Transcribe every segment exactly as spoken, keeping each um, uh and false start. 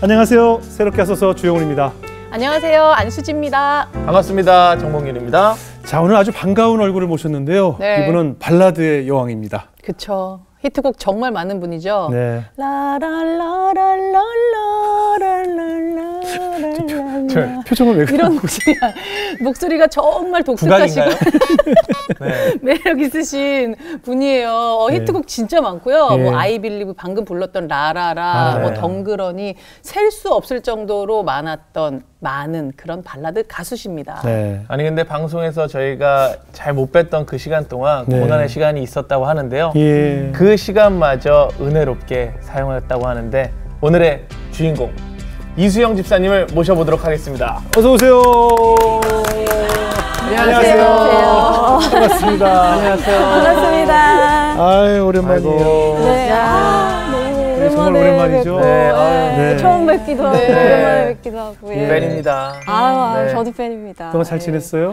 안녕하세요. 새롭게 하소서 주영훈입니다. 안녕하세요. 안수지입니다. 반갑습니다. 정봉균입니다. 자, 오늘 아주 반가운 얼굴을 모셨는데요. 네. 이분은 발라드의 여왕입니다. 그쵸. 히트곡 정말 많은 분이죠. 네. 라라라라라라라라라라라 표정을 왜 그래? 이런 목소리가 목소리가 정말 독특하시고 네. 매력 있으신 분이에요. 어, 히트곡 네. 진짜 많고요. 네. 뭐 아이 빌리브 방금 불렀던 라라라, 아, 뭐 네. 덩그러니 셀 수 없을 정도로 많았던 많은 그런 발라드 가수십니다. 네. 아니 근데 방송에서 저희가 잘 못 뵀던 그 시간 동안 네. 고난의 시간이 있었다고 하는데요. 예. 그 시간마저 은혜롭게 사용하였다고 하는데 오늘의 주인공 이수영 집사님을 모셔보도록 하겠습니다. 어서 오세요. 안녕하세요. 반갑습니다. 안녕하세요. 반갑습니다. 아유, 오랜만이에요. 네, 아, 너무 네, 정말 오랜만에 오랜만이죠. 뵙고, 네, 아유, 네, 네. 처음 뵙기도 하고 네. 오랜만에 뵙기도 하고. 예. 팬입니다. 아, 네. 저도 팬입니다. 동안 잘 예. 지냈어요?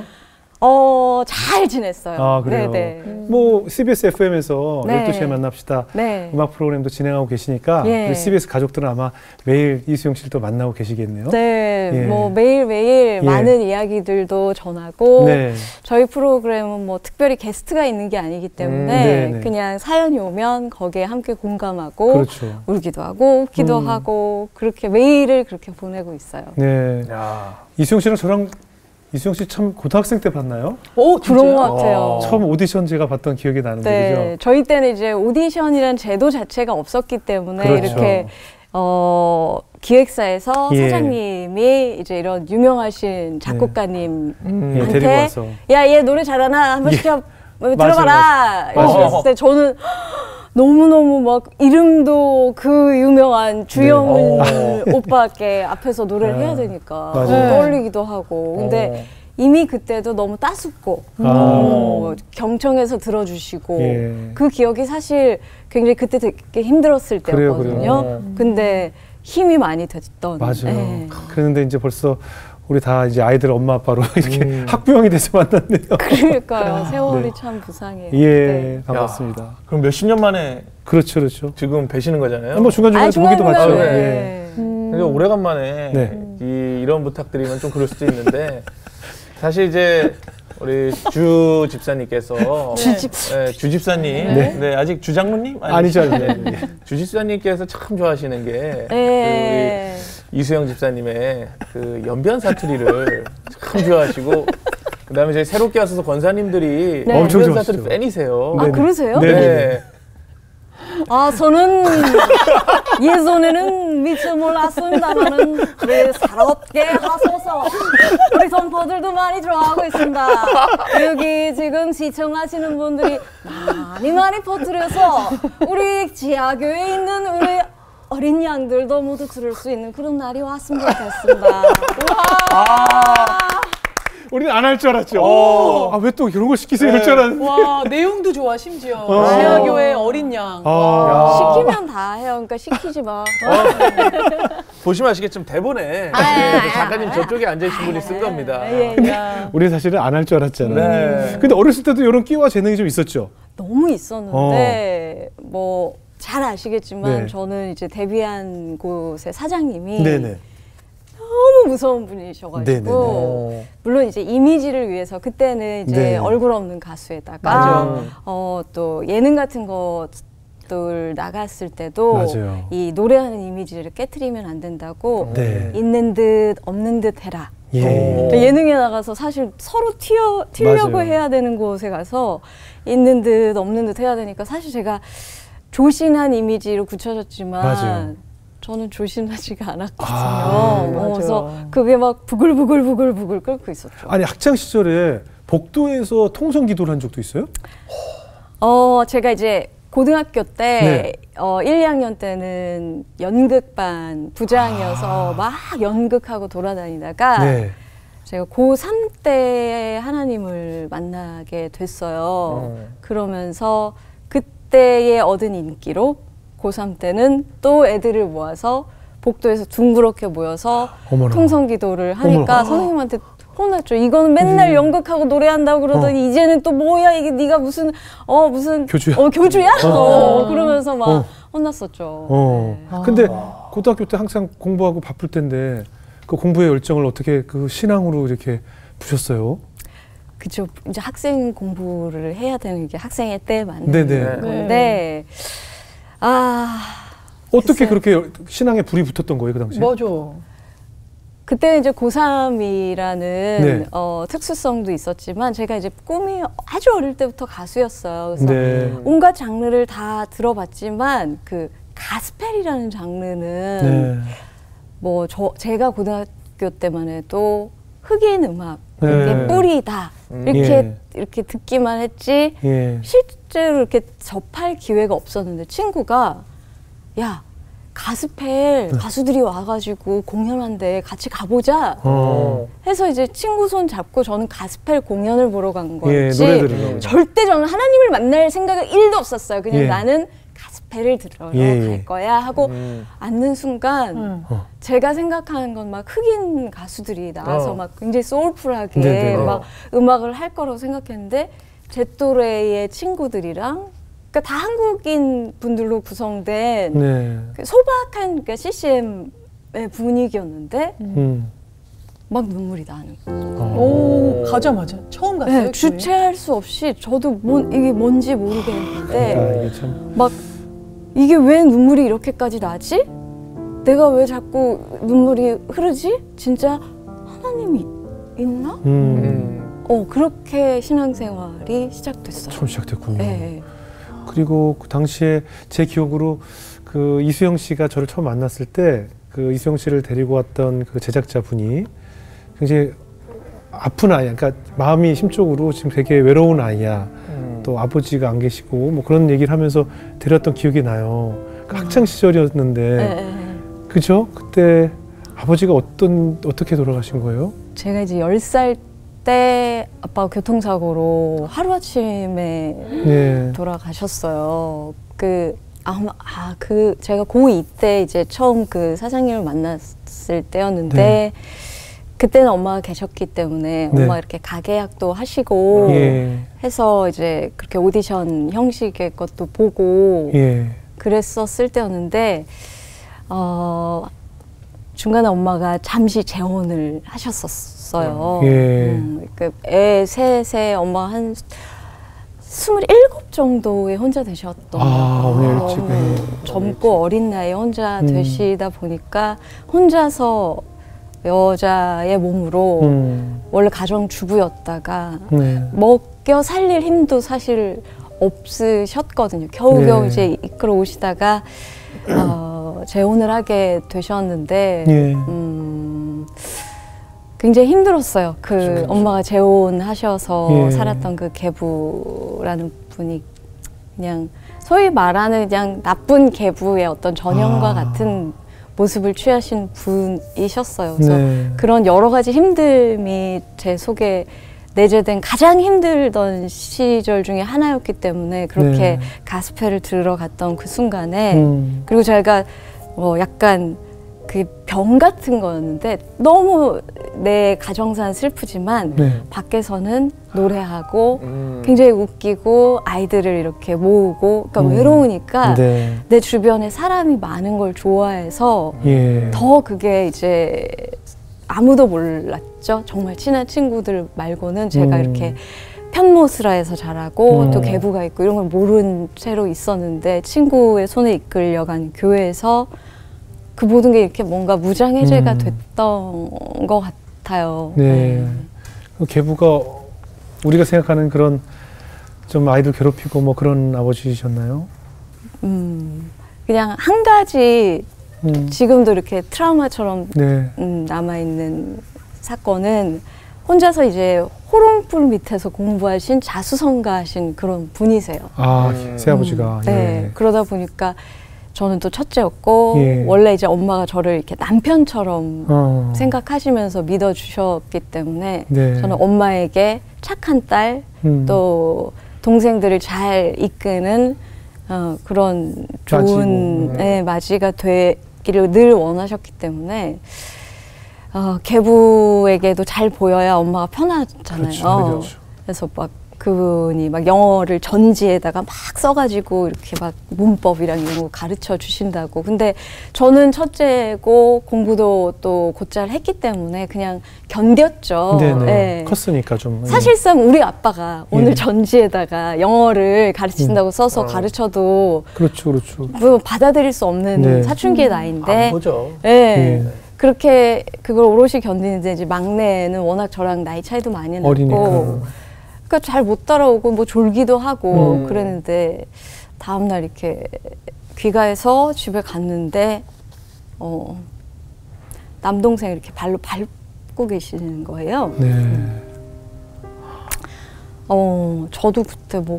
어, 잘 지냈어요. 아, 그래요? 네네. 뭐 씨비에스 에프엠에서 네. 열두 시에 만납시다. 네. 음악 프로그램도 진행하고 계시니까 예. 우리 씨비에스 가족들은 아마 매일 이수영 씨를 또 만나고 계시겠네요. 네, 예. 뭐 매일매일 예. 많은 이야기들도 전하고 네. 저희 프로그램은 뭐 특별히 게스트가 있는 게 아니기 때문에 음, 네네. 그냥 사연이 오면 거기에 함께 공감하고 그렇죠. 울기도 하고 웃기도 음. 하고 그렇게 매일을 그렇게 보내고 있어요. 네. 야. 이수영 씨랑 저랑 이수영 씨 참 고등학생 때 봤나요? 오, 그런 것 같아요. 어. 처음 오디션 제가 봤던 기억이 나는데, 네, 그죠? 저희 때는 이제 오디션이라는 제도 자체가 없었기 때문에 그렇죠. 이렇게 어, 기획사에서 예. 사장님이 이제 이런 유명하신 작곡가님 음. 예, 한테 데리고 와서. 야, 얘 노래 잘하나? 한번 예. 시켜 맞아요, 들어봐라. 맞아요. 이랬을 때 저는 너무너무 막 이름도 그 유명한 주영훈 네. 오빠께 앞에서 노래를 아, 해야 되니까 맞아요. 떨리기도 하고. 근데 어. 이미 그때도 너무 따숩고 아. 어, 경청해서 들어주시고 예. 그 기억이 사실 굉장히 그때 되게 힘들었을 그래요, 때였거든요. 그래요. 근데 힘이 많이 됐던. 맞아요. 예. 그런데 이제 벌써 우리 다 이제 아이들 엄마 아빠로 이렇게 음. 학부형이 돼서 만났네요. 그러니까요. 세월이 네. 참 부상해요. 예, 네. 반갑습니다. 야, 그럼 몇십 년 만에 그렇죠, 그렇죠. 지금 뵈시는 거잖아요. 뭐 중간중간에 아, 보기도 봤죠. 중간중간에. 예. 네. 그러니까 오래간만에 네. 이, 이런 부탁드리면 좀 그럴 수도 있는데 사실 이제 우리 주 집사님께서 주집- 네, 주 집사님 네. 네. 아직 주장로님 아니죠, 아니죠. 네. 주 집사님께서 참 좋아하시는 게 그 예. 우리 이수영 집사님의 그 연변 사투리를 참 좋아하시고 그다음에 저희 새롭게 와서 권사님들이 네. 엄청 연변 사투리 좋아하시죠. 팬이세요. 아, 네네. 그러세요? 네. 네. 아, 저는 예전에는 미처 몰랐습니다만은 네, 새롭게 하소서 우리 선포들도 많이 들어가고 있습니다. 여기 지금 시청하시는 분들이 많이 많이 퍼뜨려서 우리 지하교에 있는 우리 어린 양들도 모두 들을 수 있는 그런 날이 왔으면 좋겠습니다. 우리는 안 할 줄 알았죠. 오. 아, 왜 또 이런 걸 시키세요? 이럴 줄 알았는데. 와, 내용도 좋아, 심지어. 어. 지하교회 어린 양. 아, 시키면 다 해요. 그러니까 시키지 마. 보시면 아시겠지만 대본에 네, 그 작가님 저쪽에 앉아있신 분이 쓴 겁니다. 예, 예. 우리 사실은 안 할 줄 알았잖아요. 네. 근데 어렸을 때도 이런 끼와 재능이 좀 있었죠. 너무 있었는데 뭐 잘 아시겠지만 네. 저는 이제 데뷔한 곳의 사장님이 네네. 너무 무서운 분이셔가지고 네네네. 어. 물론 이제 이미지를 위해서 그때는 이제 네. 얼굴 없는 가수에다가 맞아요. 어, 또 예능 같은 것들 나갔을 때도 맞아요. 이 노래하는 이미지를 깨트리면 안 된다고 네. 있는 듯 없는 듯 해라. 예. 그러니까 예능에 나가서 사실 서로 튀어, 튀려고 맞아요. 해야 되는 곳에 가서 있는 듯 없는 듯 해야 되니까 사실 제가 조신한 이미지로 굳혀졌지만 맞아요. 저는 조신하지가 않았거든요. 아, 어, 그래서 맞아요. 그게 막 부글부글부글부글 끓고 있었죠. 아니, 학창 시절에 복도에서 통성 기도를 한 적도 있어요? 어, 제가 이제 고등학교 때 네. 어, 일, 이 학년 때는 연극반 부장이어서 아. 막 연극하고 돌아다니다가 네. 제가 고삼 때 하나님을 만나게 됐어요. 음. 그러면서 그때의 얻은 인기로 고삼 때는 또 애들을 모아서 복도에서 둥그렇게 모여서 어머나. 통성기도를 하니까 어머나. 선생님한테 혼났죠. 이거는 맨날 음. 연극하고 노래한다고 그러더니 어. 이제는 또 뭐야 이게 네가 무슨 어 무슨 교주야? 어 교주야? 어. 어, 그러면서 막 어. 혼났었죠. 어. 네. 근데 고등학교 때 항상 공부하고 바쁠 텐데 그 공부의 열정을 어떻게 그 신앙으로 이렇게 부셨어요? 그죠. 이제 학생 공부를 해야 되는 게 학생의 때 맞는 네네. 건데 네. 아 어떻게 글쎄. 그렇게 신앙에 불이 붙었던 거예요 그 당시에? 맞아. 그때 이제 고삼이라는 네. 어, 특수성도 있었지만 제가 이제 꿈이 아주 어릴 때부터 가수였어요. 그래서 네. 온갖 장르를 다 들어봤지만 그 가스펠이라는 장르는 네. 뭐 저 제가 고등학교 때만 해도 흑인 음악 네. 이게 뿌리다 이렇게 예. 이렇게 듣기만 했지 예. 실제로 이렇게 접할 기회가 없었는데 친구가 야 가스펠 네. 가수들이 와가지고 공연한대 같이 가보자 어. 해서 이제 친구 손 잡고 저는 가스펠 공연을 보러 간 예, 거지 노래 들으러. 네. 절대 저는 하나님을 만날 생각은 일도 없었어요. 그냥 예. 나는 가스펠을 들으러 예, 갈 예. 거야 하고 음. 앉는 순간 응. 어. 제가 생각하는 건 막 흑인 가수들이 나와서 어. 막 굉장히 소울풀하게 네네. 막 음악을 할 거라고 생각했는데 제 또래의 친구들이랑 그러니까 다 한국인 분들로 구성된 네. 그 소박한 그러니까 씨씨엠의 분위기였는데 음. 막 눈물이 나는 거예요. 어. 오, 가자마자 처음 갔어요. 네, 주체할 수 없이 저도 뭔 이게 뭔지 모르겠는데 아, 이게 참. 막 이게 왜 눈물이 이렇게까지 나지? 내가 왜 자꾸 눈물이 흐르지? 진짜 하나님이 있나? 음. 음. 어 그렇게 신앙생활이 시작됐어요. 처음 시작됐군요. 네. 그리고 그 당시에 제 기억으로 그 이수영 씨가 저를 처음 만났을 때 그 이수영 씨를 데리고 왔던 그 제작자분이 굉장히 아픈 아이야. 그러니까 마음이 심적으로 지금 되게 외로운 아이야. 음. 또 아버지가 안 계시고 뭐 그런 얘기를 하면서 데려왔던 기억이 나요. 그 학창 시절이었는데 네, 네. 그죠? 그때 아버지가 어떤 어떻게 돌아가신 거예요? 제가 이제 열 살 때 아빠가 교통사고로 하루아침에 네. 돌아가셨어요. 그 아마 아 그 제가 고이 때 이제 처음 그 사장님을 만났을 때였는데 네. 그때는 엄마가 계셨기 때문에 네. 엄마 이렇게 가게약도 하시고 예. 해서 이제 그렇게 오디션 형식의 것도 보고 예. 그랬었을 때였는데 어 중간에 엄마가 잠시 재혼을 하셨었어요. 예. 음, 그 애 셋에 엄마 한 스물일곱 정도에 혼자 되셨던 아, 어머니 일찍, 너무 예. 젊고 어린 나이에 혼자 음. 되시다 보니까 혼자서 여자의 몸으로 음. 원래 가정주부였다가 네. 먹여 살릴 힘도 사실 없으셨거든요. 겨우겨우 네. 이제 이끌어 오시다가 어, 재혼을 하게 되셨는데 예. 음, 굉장히 힘들었어요. 그 그렇죠. 엄마가 재혼하셔서 예. 살았던 그 계부라는 분이 그냥 소위 말하는 그냥 나쁜 계부의 어떤 전형과 아. 같은 모습을 취하신 분이셨어요. 그래서 네. 그런 여러 가지 힘듦이 제 내재된 가장 힘들던 시절 중에 하나였기 때문에 그렇게 네. 가스펠을 들으러 갔던 그 순간에 음. 그리고 저희가 어 약간 그 병 같은 거였는데 너무 내 가정사는 슬프지만 네. 밖에서는 노래하고 음. 굉장히 웃기고 아이들을 이렇게 모으고 그러니까 음. 외로우니까 네. 내 주변에 사람이 많은 걸 좋아해서 예. 더 그게 이제 아무도 몰랐죠. 정말 친한 친구들 말고는 제가 음. 이렇게 편모스라에서 자라고 음. 또 계부가 있고 이런 걸 모른 채로 있었는데 친구의 손에 이끌려간 교회에서 그 모든 게 이렇게 뭔가 무장해제가 음. 됐던 것 같아요. 네. 그 계부가 우리가 생각하는 그런 좀 아이들 괴롭히고 뭐 그런 아버지셨나요? 음, 그냥 한 가지 음. 지금도 이렇게 트라우마처럼 네. 음, 남아있는 사건은 혼자서 이제 호롱불 밑에서 공부하신 자수성가하신 그런 분이세요. 아, 음. 새아버지가. 음, 네. 예. 그러다 보니까 저는 또 첫째였고 예. 원래 이제 엄마가 저를 이렇게 남편처럼 어. 생각하시면서 믿어주셨기 때문에 네. 저는 엄마에게 착한 딸, 음. 또 동생들을 잘 이끄는 어, 그런 좋은 맞이고. 네, 맞이가 되기를 늘 원하셨기 때문에 어, 계부에게도 잘 보여야 엄마가 편하잖아요. 그렇죠. 그렇죠. 그래서 막 그분이 막 영어를 전지에다가 막 써가지고 이렇게 막 문법이랑 이런 거 가르쳐 주신다고. 근데 저는 첫째고 공부도 또 곧잘 했기 때문에 그냥 견뎠죠. 네네. 네. 컸으니까 좀. 사실상 우리 아빠가 오늘 예. 전지에다가 영어를 가르친다고 음. 써서 어. 가르쳐도 그렇죠, 그렇죠. 뭐 받아들일 수 없는 네. 사춘기의 안 나이인데 보죠. 예. 예. 그렇게 그걸 오롯이 견디는데 이제 막내는 워낙 저랑 나이 차이도 많이 나고 어리니까. 그러니까 잘 못 따라오고 뭐 졸기도 하고 음. 그랬는데 다음날 이렇게 귀가해서 집에 갔는데 어, 남동생이 이렇게 발로 밟고 계시는 거예요. 네. 어, 저도 그때 뭐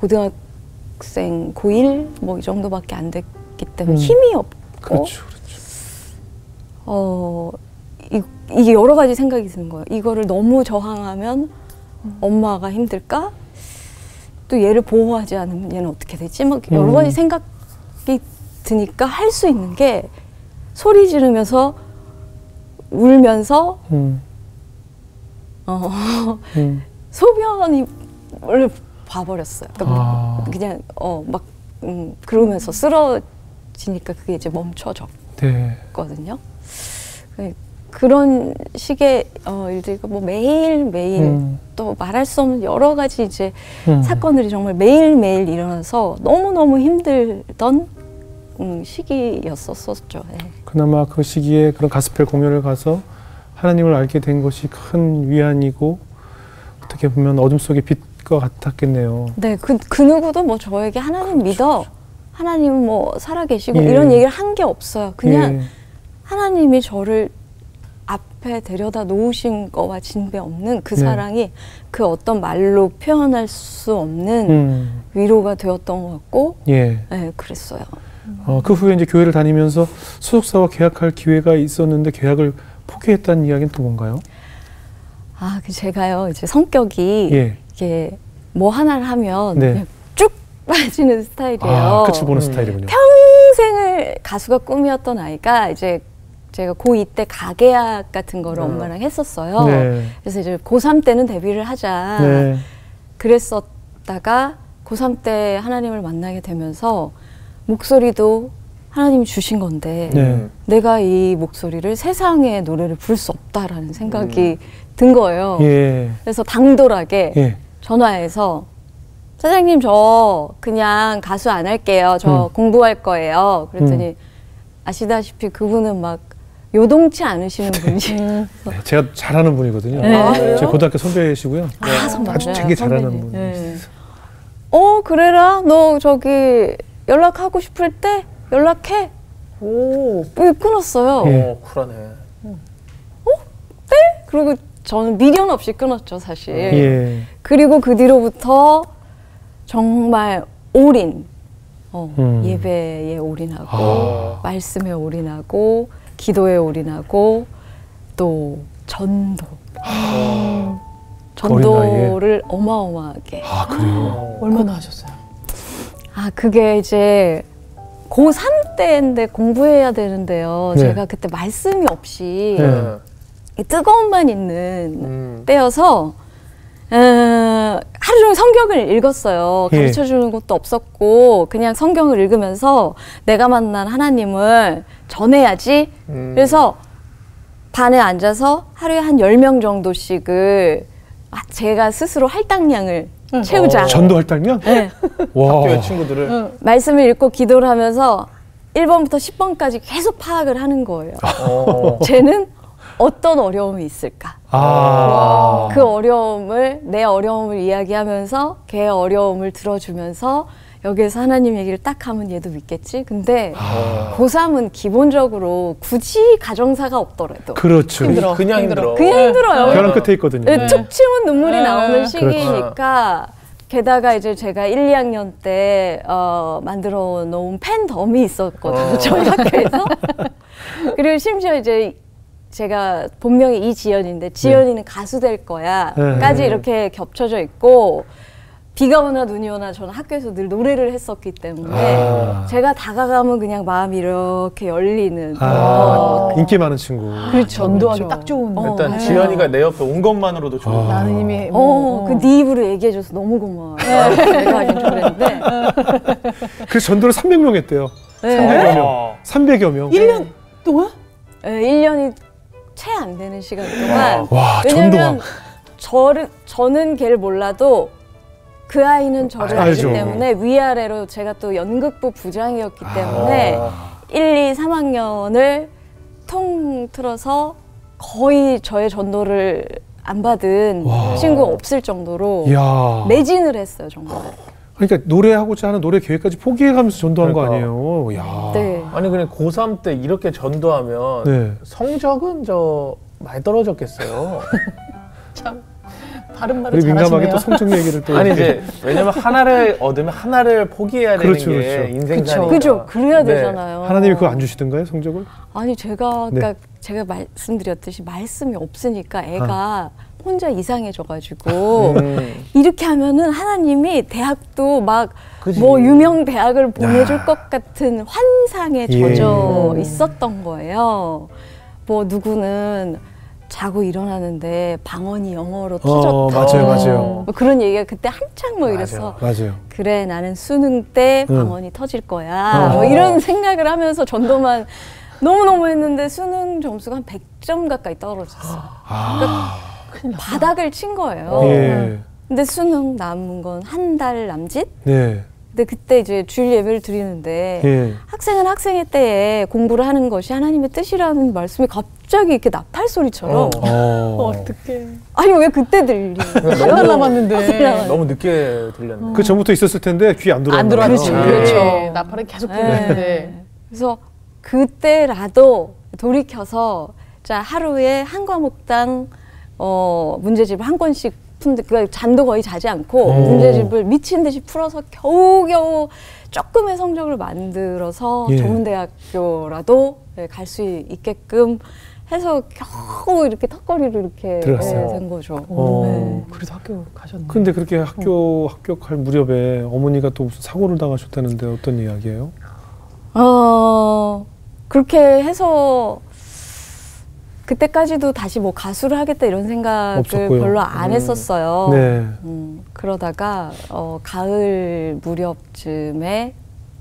고등학생 고일 뭐 이 정도밖에 안 됐기 때문에 음. 힘이 없고 그렇죠, 그렇죠. 어, 이, 이게 여러 가지 생각이 드는 거예요. 이거를 너무 저항하면 음. 엄마가 힘들까? 또 얘를 보호하지 않으면 얘는 어떻게 되지? 막 여러 음. 가지 생각이 드니까 할 수 있는 게 소리 지르면서 울면서 음. 어, 음. 소변을 봐버렸어요. 그러니까 아. 그냥 어, 막 음, 그러면서 쓰러지니까 그게 이제 멈춰졌거든요. 네. 그런 식의 어, 일들이 뭐 매일 매일 음. 또 말할 수 없는 여러 가지 이제 음. 사건들이 정말 매일 매일 일어나서 너무 너무 힘들던 음, 시기였었었죠. 네. 그나마 그 시기에 그런 가스펠 공연을 가서 하나님을 알게 된 것이 큰 위안이고 어떻게 보면 어둠 속의 빛과 같았겠네요. 네, 그, 그 누구도 뭐 저에게 하나님 믿어, 하나님은 뭐 살아계시고 예. 이런 얘기를 한 게 없어요. 그냥 예. 하나님이 저를 앞에 데려다 놓으신 거와 진배 없는 그 네. 사랑이 그 어떤 말로 표현할 수 없는 음. 위로가 되었던 것 같고, 예. 네, 그랬어요. 어, 그 후에 이제 교회를 다니면서 소속사와 계약할 기회가 있었는데 계약을 포기했다는 이야기는 또 뭔가요? 아, 그 제가요, 이제 성격이 예. 이게 뭐 하나를 하면 네. 그냥 쭉 빠지는 스타일이에요. 아, 끝을 보는 음. 스타일이군요. 평생을 가수가 꿈이었던 아이가 이제 제가 고이 때 가계약 같은 거를 음. 엄마랑 했었어요. 네. 그래서 이제 고삼 때는 데뷔를 하자. 네. 그랬었다가 고삼 때 하나님을 만나게 되면서 목소리도 하나님이 주신 건데 네. 내가 이 목소리를 세상의 노래를 부를 수 없다라는 생각이 든 거예요. 예. 그래서 당돌하게 예. 전화해서 사장님 저 그냥 가수 안 할게요. 저 음. 공부할 거예요. 그랬더니 음. 아시다시피 그분은 막 요동치 않으시는 분이에요. 네, 제가 잘하는 분이거든요. 네. 아, 그래요? 제 고등학교 선배이시고요. 아, 선배. 아주 되게 잘하는 선배님. 분. 네. 어 그래라 너 저기 연락하고 싶을 때 연락해. 오, 왜 끊었어요. 예. 어, 쿨하네. 그리고 저는 미련 없이 끊었죠 사실. 예. 그리고 그 뒤로부터 정말 올인, 어, 음. 예배에 올인하고 아. 말씀에 올인하고 기도에 올인하고 또 전도, 어, 전도를 어마어마하게. 아, 그래요? 얼마나 하셨어요? 아 그게 이제 고삼 때인데 공부해야 되는데요. 네. 제가 그때 말씀이 없이 네. 이 뜨거움만 있는 음. 때여서 어, 하루 종일 성경을 읽었어요. 예. 가르쳐주는 것도 없었고 그냥 성경을 읽으면서 내가 만난 하나님을 전해야지. 음. 그래서 반에 앉아서 하루에 한 열 명 정도씩을 아, 제가 스스로 할당량을 채우자. 어. 전도 할당량? 네. 와. 학교의 친구들을. 말씀을 읽고 기도를 하면서 일 번부터 십 번까지 계속 파악을 하는 거예요. 어. 쟤는 어떤 어려움이 있을까? 아. 그 어려움을 내 어려움을 이야기하면서 걔의 어려움을 들어주면서 여기에서 하나님 얘기를 딱 하면 얘도 믿겠지. 근데 아. 고삼은 기본적으로 굳이 가정사가 없더라도 그렇죠. 힘들어. 그냥 힘들어. 힘들어. 그냥 힘들어요. 벼랑 끝에 있거든요. 네, 툭 치면 눈물이 네. 나오는 그렇죠. 시기니까 게다가 이제 제가 일, 이 학년 때 어, 만들어 놓은 팬덤이 있었거든요. 어. 저희 학교에서. 그리고 심지어 이제 제가 본명이 이지연인데 지연이는 가수 될 거야 네. 까지 이렇게 겹쳐져 있고 비가 오나 눈이 오나 저는 학교에서 늘 노래를 했었기 때문에 아. 제가 다가가면 그냥 마음이 이렇게 열리는. 아, 인기 많은 친구. 그렇죠. 전도하기 그렇죠. 딱 좋은. 어, 일단 네. 지연이가 내 옆에 온 것만으로도 좋은. 아. 나는 이미 어, 뭐, 그 네 입으로 얘기해줘서 너무 고마워요. 내가 하긴 좀 그랬는데. 그래서 전도를 삼백 명 했대요. 네. 삼백여 명. 어. 삼백여 명. 일 년 동안? 네, 일 년이 채 안 되는 시간 동안. 와, 왜냐면 전도왕. 저를, 저는 걔를 몰라도 그 아이는 저를 아, 알기 알죠. 때문에 위아래로 제가 또 연극부 부장이었기 때문에 일, 이, 삼 학년을 통틀어서 거의 저의 전도를 안 받은 와. 친구가 없을 정도로 이야. 매진을 했어요, 정말. 그러니까 노래하고자 하는 노래 계획까지 포기해가면서 전도한 거 그러니까. 아니에요. 야. 네. 아니 그냥 고삼 때 이렇게 전도하면 네. 성적은 저 많이 떨어졌겠어요. 참 바른 말을 우리 민감하게 잘하시네요. 또 성적 얘기를 또 아니 이렇게. 이제 왜냐면 하나를 얻으면 하나를 포기해야 되는 그렇죠, 게 그렇죠. 인생사니까. 그죠? 그래야 네. 되잖아요. 하나님이 그거 안 주시던가요, 성적을? 아니 제가 네. 아까 제가 말씀드렸듯이 말씀이 없으니까 애가 혼자 이상해져가지고 음. 이렇게 하면은 하나님이 대학도 막 그지. 뭐 유명 대학을 보내줄 것 같은 환상에 예. 젖어 있었던 거예요. 뭐 누구는 자고 일어나는데 방언이 영어로 터졌다. 어, 맞아요, 맞아요. 뭐 그런 얘기가 그때 한창 뭐 이래서 맞아요. 그래 나는 수능 때 응. 방언이 터질 거야. 어. 뭐 이런 생각을 하면서 전도만 너무너무 했는데 수능 점수가 한 백 점 가까이 떨어졌어요. 아. 바닥을 친 거예요. 예. 근데 수능 남은 건 한 달 남짓? 네. 근데 그때 이제 주일 예배를 드리는데 예. 학생은 학생의 때에 공부를 하는 것이 하나님의 뜻이라는 말씀이 갑자기 이렇게 나팔 소리처럼 어. 어. 어떡해. 아니 왜 그때 들리는 거예요? 한 달 남았는데. 너무 늦게 들렸네. 그 전부터 있었을 텐데 귀 안 들어왔나 안 들어왔지. 봐요. 그렇죠. 예. 나팔은 계속 네. 불렸는데. 그래서 그때라도 돌이켜서 자 하루에 한 과목당 어, 문제집을 한 권씩 푼데 그러니까 잠도 거의 자지 않고 오. 문제집을 미친 듯이 풀어서 겨우겨우 조금의 성적을 만들어서 예. 전문대학교라도 갈 수 있게끔 해서 겨우 이렇게 턱걸이를 이렇게 들어갔어요. 네, 된 거죠. 어. 네. 그래도 학교 가셨네. 근데 그렇게 학교 합격할 무렵에 어머니가 또 무슨 사고를 당하셨다는데 어떤 이야기예요? 어, 그렇게 해서 그때까지도 다시 뭐 가수를 하겠다 이런 생각을 없었고요. 별로 안 음. 했었어요. 네. 음, 그러다가 어, 가을 무렵쯤에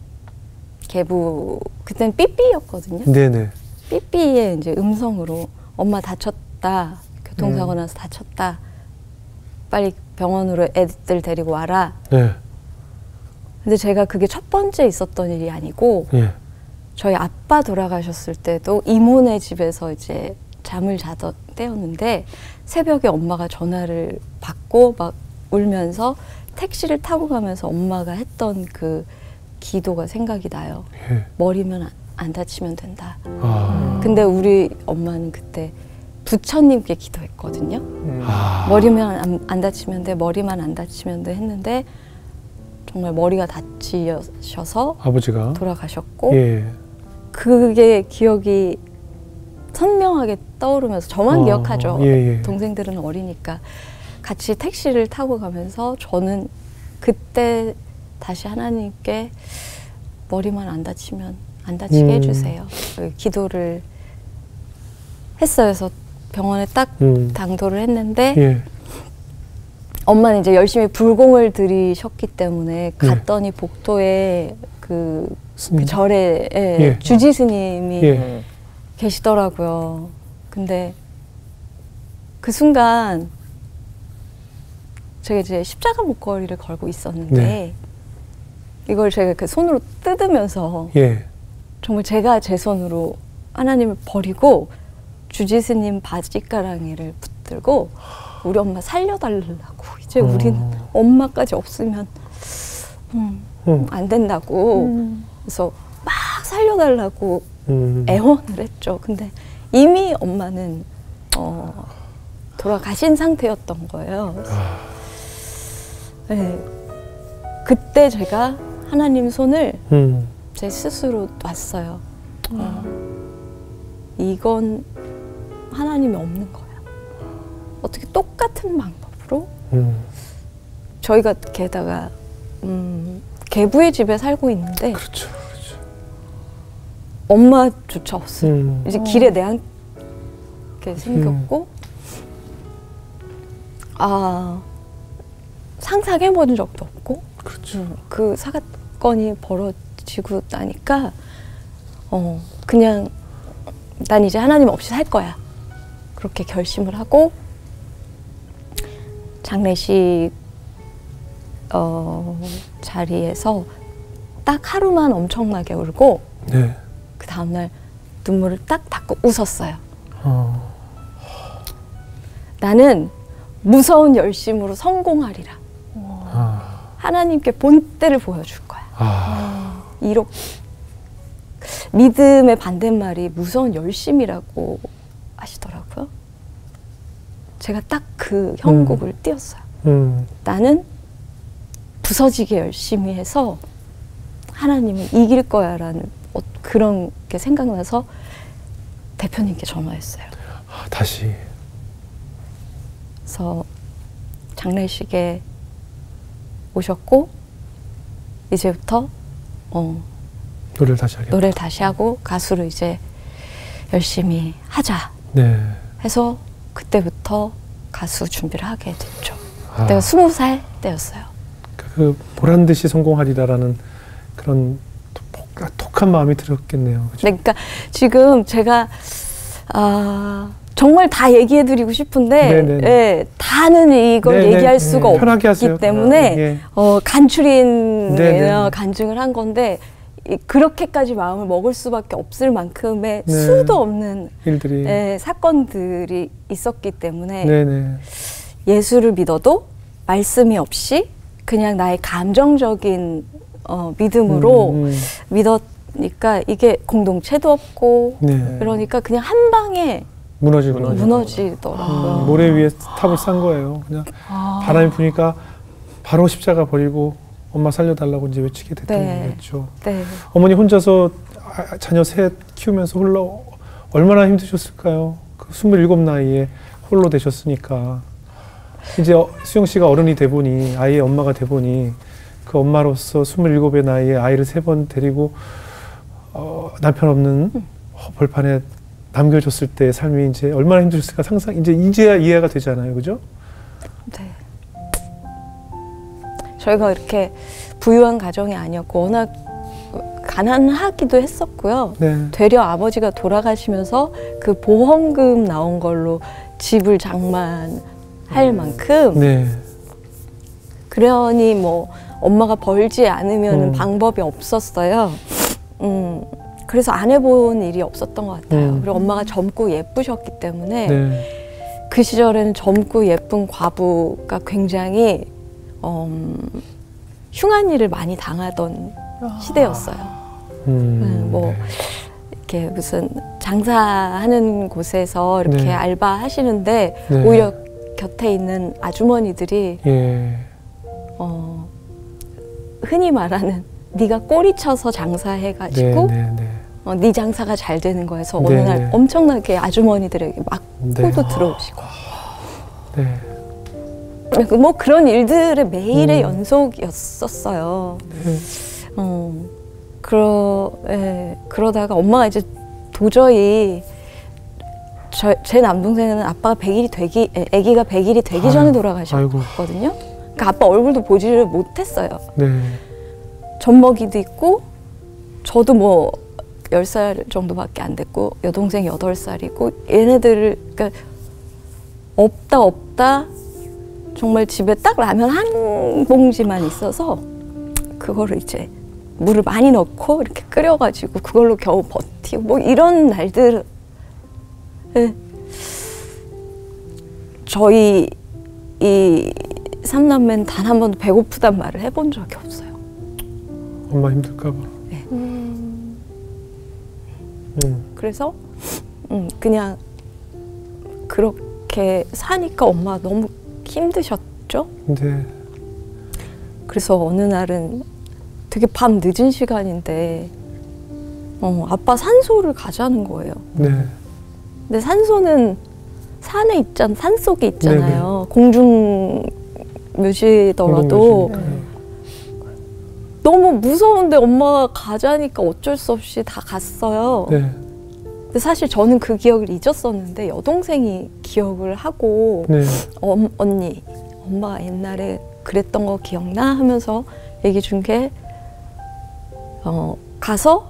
개부 그때는 삐삐였거든요. 네네. 삐삐의 이제 음성으로 엄마 다쳤다. 교통사고 나서 다쳤다. 빨리 병원으로 애들 데리고 와라. 네. 근데 제가 그게 첫 번째 있었던 일이 아니고 예. 저희 아빠 돌아가셨을 때도 이모네 집에서 이제 잠을 자던 때였는데 새벽에 엄마가 전화를 받고 막 울면서 택시를 타고 가면서 엄마가 했던 그 기도가 생각이 나요. 예. 머리면 안, 안 다치면 된다. 아. 근데 우리 엄마는 그때 부처님께 기도했거든요. 음. 아. 머리면 안, 안 다치면 돼, 머리만 안 다치면 돼 했는데 정말 머리가 다치셔서 아버지가. 돌아가셨고 예. 그게 기억이 선명하게 떠오르면서 저만 어, 기억하죠. 예, 예. 동생들은 어리니까 같이 택시를 타고 가면서 저는 그때 다시 하나님께 머리만 안 다치면 안 다치게 음. 해주세요. 기도를 했어요. 그래서 병원에 딱 음. 당도를 했는데 예. 엄마는 이제 열심히 불공을 들이셨기 때문에 갔더니 복도에 그, 그 스님. 절에 예, 예. 주지 스님이 예. 음. 계시더라고요. 근데 그 순간 제가 이제 십자가 목걸이를 걸고 있었는데 네. 이걸 제가 그 손으로 뜯으면서 예. 정말 제가 제 손으로 하나님을 버리고 주지스님 바지가랑이를 붙들고 우리 엄마 살려달라고 이제 어. 우리는 엄마까지 없으면 음, 음. 안 된다고 음. 그래서 막 살려달라고 음. 애원을 했죠. 근데 이미 엄마는 어, 돌아가신 상태였던 거예요. 네. 그때 제가 하나님 손을 음. 제 스스로 놨어요. 어, 이건 하나님이 없는 거야. 어떻게 똑같은 방법으로 음. 저희가 게다가 음, 계부의 집에 살고 있는데 그렇죠, 그렇죠. 엄마조차 없어요. 음. 이제 길에 내앉게 생겼고 아 상상해본 적도 없고 그렇죠. 음, 그 사건이 벌어지고 나니까 어 그냥 난 이제 하나님 없이 살 거야 그렇게 결심을 하고 장례식 어, 자리에서 딱 하루만 엄청나게 울고 네. 그 다음날 눈물을 딱 닦고 웃었어요. 어. 나는 무서운 열심으로 성공하리라. 아. 하나님께 본때를 보여줄 거야. 아. 이렇게 믿음의 반대말이 무서운 열심이라고 하시더라고요. 제가 딱 그 형국을 음. 띄웠어요. 음. 나는 부서지게 열심히 해서 하나님을 이길 거야 라는 어, 그런 게 생각나서 대표님께 전화했어요. 아, 다시. 그래서 장례식에 오셨고 이제부터 어, 노래를 다시 하겠다. 노래를 다시 하고 가수를 이제 열심히 하자 네. 해서 그때부터 가수 준비를 하게 됐죠. 아. 그때가 스무 살 때였어요. 그 보란 듯이 성공하리라라는 그런 톡, 톡한 마음이 들었겠네요. 그렇죠? 네, 그러니까 지금 제가 아, 정말 다 얘기해드리고 싶은데 네네. 예, 다는 이걸 네네. 얘기할 수가 네. 편하게 하세요. 없기 때문에 예. 어, 간추린 네네. 간증을 한 건데 이, 그렇게까지 마음을 먹을 수밖에 없을 만큼의 네. 수도 없는 일들이. 예, 사건들이 있었기 때문에 네네. 예수를 믿어도 말씀이 없이 그냥 나의 감정적인 어, 믿음으로 음, 음. 믿었니까 이게 공동체도 없고 네. 그러니까 그냥 한 방에 무너지고 무너지고. 무너지더라고요. 음, 모래 위에 탑을 쌓은 거예요. 그냥 아. 바람이 부니까 바로 십자가 버리고 엄마 살려달라고 이제 외치게 됐던 네. 거겠죠. 네. 어머니 혼자서 아, 자녀 셋 키우면서 홀로 얼마나 힘드셨을까요? 그 스물일곱 나이에 홀로 되셨으니까 이제 어, 수영 씨가 어른이 돼 보니 아이의 엄마가 돼 보니 그 엄마로서 스물일곱의 나이에 아이를 세 번 데리고 어, 남편 없는 벌판에 남겨줬을 때의 삶이 이제 얼마나 힘들었을까 상상 이제 이제야 이해가 되잖아요, 그죠? 네. 저희가 이렇게 부유한 가정이 아니었고 워낙 가난하기도 했었고요. 네. 되려 아버지가 돌아가시면서 그 보험금 나온 걸로 집을 장만할 만큼 네. 그러니 뭐 엄마가 벌지 않으면 음. 방법이 없었어요. 음, 그래서 안 해본 일이 없었던 것 같아요. 음. 그리고 엄마가 젊고 예쁘셨기 때문에 네. 그 시절에는 젊고 예쁜 과부가 굉장히 음, 흉한 일을 많이 당하던 시대였어요. 음, 음, 뭐 네. 이렇게 무슨 장사하는 곳에서 이렇게 네. 알바 하시는데 네. 오히려 곁에 있는 아주머니들이 예. 어, 흔히 말하는 네가 꼬리 쳐서 장사해가지고 네, 네, 네. 어, 네 장사가 잘 되는 거에서 어느 네, 날 네. 엄청나게 아주머니들에게 막 네. 호도 들어오시고 네. 뭐 그런 일들의 매일의 음. 연속이었었어요. 네. 어, 그러, 예, 그러다가 엄마가 이제 도저히 저, 제 남동생은 아빠가 백 일이 되기, 애- 아기가 백 일이 되기 아유, 전에 돌아가셨거든요. 그러니까 아빠 얼굴도 보지를 못했어요. 네. 젖먹이도 있고 저도 뭐 열 살 정도밖에 안 됐고 여동생 여덟 살이고 얘네들을 그러니까 없다 없다 정말 집에 딱 라면 한 봉지만 있어서 그거를 이제 물을 많이 넣고 이렇게 끓여가지고 그걸로 겨우 버티고 뭐 이런 날들 저희 이 삼남매는 단 한 번도 배고프단 말을 해본 적이 없어요. 엄마 힘들까 봐. 네. 음. 그래서 음, 그냥 그렇게 사니까 엄마 너무 힘드셨죠? 근데 그래서 어느 날은 되게 밤 늦은 시간인데 어, 아빠 산소를 가자는 거예요. 네. 근데 산소는 산에 있잖아, 산 속에 있잖아요. 공중 뮤지더라도 네. 너무 무서운데 엄마가 가자니까 어쩔 수 없이 다 갔어요. 네. 근데 사실 저는 그 기억을 잊었었는데 여동생이 기억을 하고 네. 어, 언니, 엄마가 옛날에 그랬던 거 기억나? 하면서 얘기 준 게 어, 가서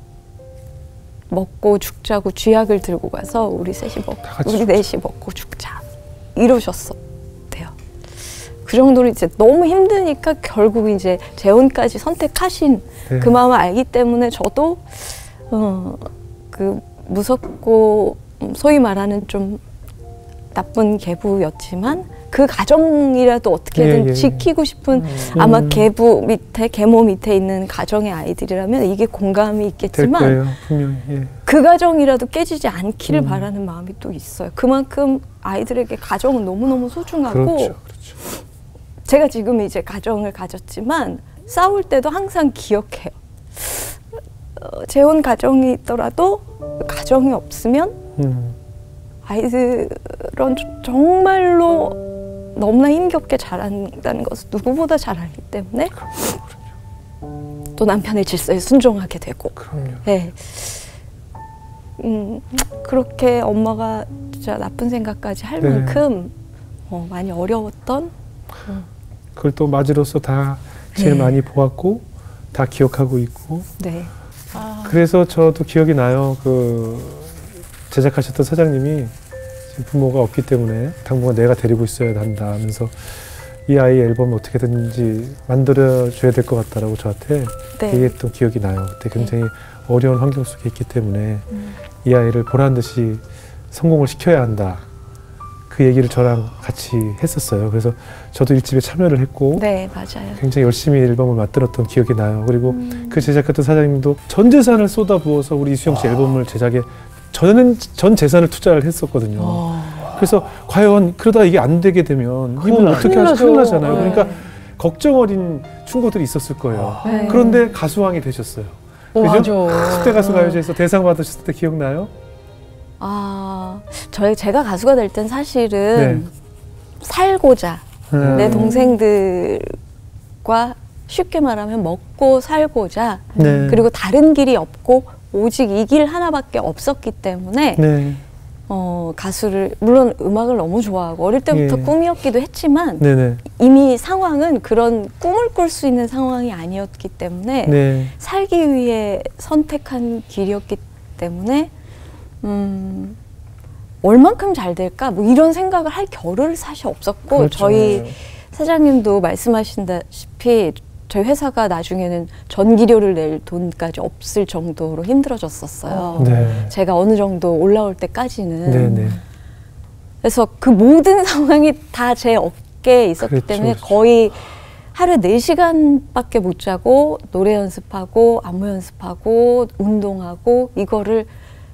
먹고 죽자고 쥐약을 들고 가서 우리 셋이 먹고 우리 넷이 먹고 죽자 이러셨었대요. 그 정도로 이제 너무 힘드니까 결국 이제 재혼까지 선택하신 네. 그 마음을 알기 때문에 저도 어, 그 무섭고 소위 말하는 좀 나쁜 계부였지만 그 가정이라도 어떻게든 예, 예. 지키고 싶은 음. 아마 음. 계부 밑에 계모 밑에 있는 가정의 아이들이라면 이게 공감이 될 있겠지만 거예요. 분명히. 예. 그 가정이라도 깨지지 않기를 음. 바라는 마음이 또 있어요. 그만큼 아이들에게 가정은 너무너무 소중하고 그렇죠. 그렇죠. 제가 지금 이제 가정을 가졌지만 싸울 때도 항상 기억해요. 어, 재혼 가정이 있더라도 가정이 없으면 음. 아이들은 정말로 너무나 힘겹게 자란다는 것을 누구보다 잘 알기 때문에 또 남편의 질서에 순종하게 되고 그럼요. 네. 음, 그렇게 엄마가 진짜 나쁜 생각까지 할 네. 만큼 어, 많이 어려웠던 그걸 또 맞이로서 다 제일 네. 많이 보았고 다 기억하고 있고 네. 아, 그래서 저도 기억이 나요. 그 제작하셨던 사장님이 지금 부모가 없기 때문에 당분간 내가 데리고 있어야 한다 하면서 이 아이 앨범을 어떻게든지 만들어줘야 될 것 같다라고 저한테 네. 얘기했던 기억이 나요. 그때 굉장히 어려운 환경 속에 있기 때문에 음. 이 아이를 보란 듯이 성공을 시켜야 한다. 그 얘기를 저랑 같이 했었어요. 그래서 저도 일집에 참여를 했고 네, 맞아요. 굉장히 열심히 앨범을 만들었던 기억이 나요. 그리고 음. 그 제작했던 사장님도 전 재산을 쏟아부어서 우리 이수영 씨 앨범을 제작에 저는 전 재산을 투자를 했었거든요. 어. 그래서 과연 그러다 이게 안 되게 되면 이분 어떻게 큰일 하지? 큰일 나죠. 나잖아요. 네. 그러니까 걱정 어린 충고들이 있었을 거예요. 네. 그런데 가수왕이 되셨어요. 어, 그죠? 맞아. 십 대 가수 가요제에서 대상 받으셨을 때 기억나요? 아, 저희 제가 가수가 될 땐 사실은 네. 살고자 음. 내 동생들과 쉽게 말하면 먹고 살고자 네. 그리고 다른 길이 없고 오직 이 길 하나밖에 없었기 때문에 네. 어, 가수를 물론 음악을 너무 좋아하고 어릴 때부터 예. 꿈이었기도 했지만 네네. 이미 상황은 그런 꿈을 꿀 수 있는 상황이 아니었기 때문에 네. 살기 위해 선택한 길이었기 때문에 음, 얼만큼 잘 될까 뭐 이런 생각을 할 겨를 사실 없었고 그렇죠. 저희 사장님도 말씀하신다시피 저희 회사가 나중에는 전기료를 낼 돈까지 없을 정도로 힘들어졌었어요. 네. 제가 어느 정도 올라올 때까지는. 네네. 그래서 그 모든 상황이 다 제 어깨에 있었기 그렇죠, 때문에 그렇죠. 거의 하루에 네 시간밖에 못 자고 노래 연습하고 안무 연습하고 운동하고 이거를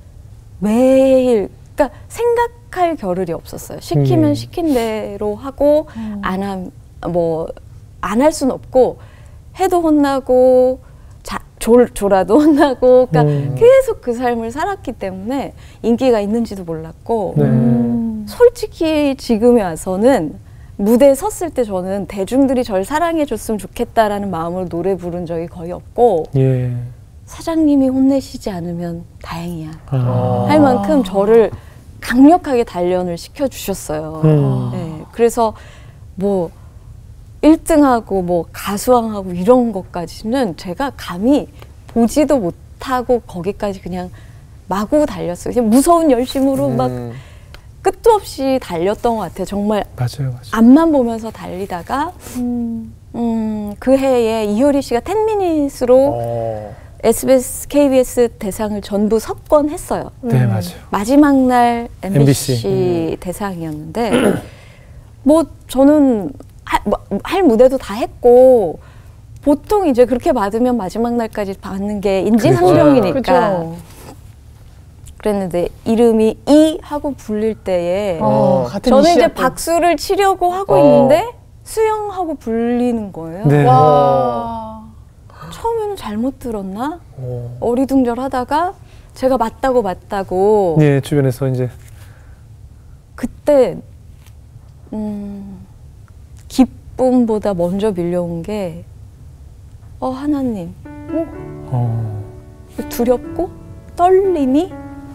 매일 그러니까 생각할 겨를이 없었어요. 시키면 음. 시킨 대로 하고 음. 안 함 뭐 안 할 수는 없고 해도 혼나고 자, 졸, 졸아도 혼나고 그러니까 음. 계속 그 삶을 살았기 때문에 인기가 있는지도 몰랐고 네. 음. 솔직히 지금에 와서는 무대에 섰을 때 저는 대중들이 절 사랑해 줬으면 좋겠다라는 마음으로 노래 부른 적이 거의 없고 예. 사장님이 혼내시지 않으면 다행이야 아. 할 만큼 저를 강력하게 단련을 시켜주셨어요. 음. 네, 그래서 뭐 일 등하고 뭐 가수왕하고 이런 것까지는 제가 감히 보지도 못하고 거기까지 그냥 마구 달렸어요. 그냥 무서운 열심으로 막 음. 끝도 없이 달렸던 것 같아요. 정말 맞아요, 맞아요. 앞만 보면서 달리다가 음. 음, 그 해에 이효리 씨가 텐 미닛으로 어. 에스비에스, 케이비에스 대상을 전부 석권했어요. 네, 음. 맞아요. 마지막 날 엠비씨, 엠비씨. 대상이었는데 뭐 저는 할, 뭐, 할 무대도 다 했고 보통 이제 그렇게 받으면 마지막 날까지 받는 게 인지상정이니까 그렇죠. 그랬는데 이름이 이 하고 불릴 때에 어, 같은 저는 이제 이시였고. 박수를 치려고 하고 어. 있는데 수영하고 불리는 거예요. 네. 와. 처음에는 잘못 들었나? 어. 어리둥절하다가 제가 맞다고 맞다고 네, 주변에서 이제 그때 음, 기쁨보다 먼저 밀려온 게 어 하나님 어. 두렵고 떨림이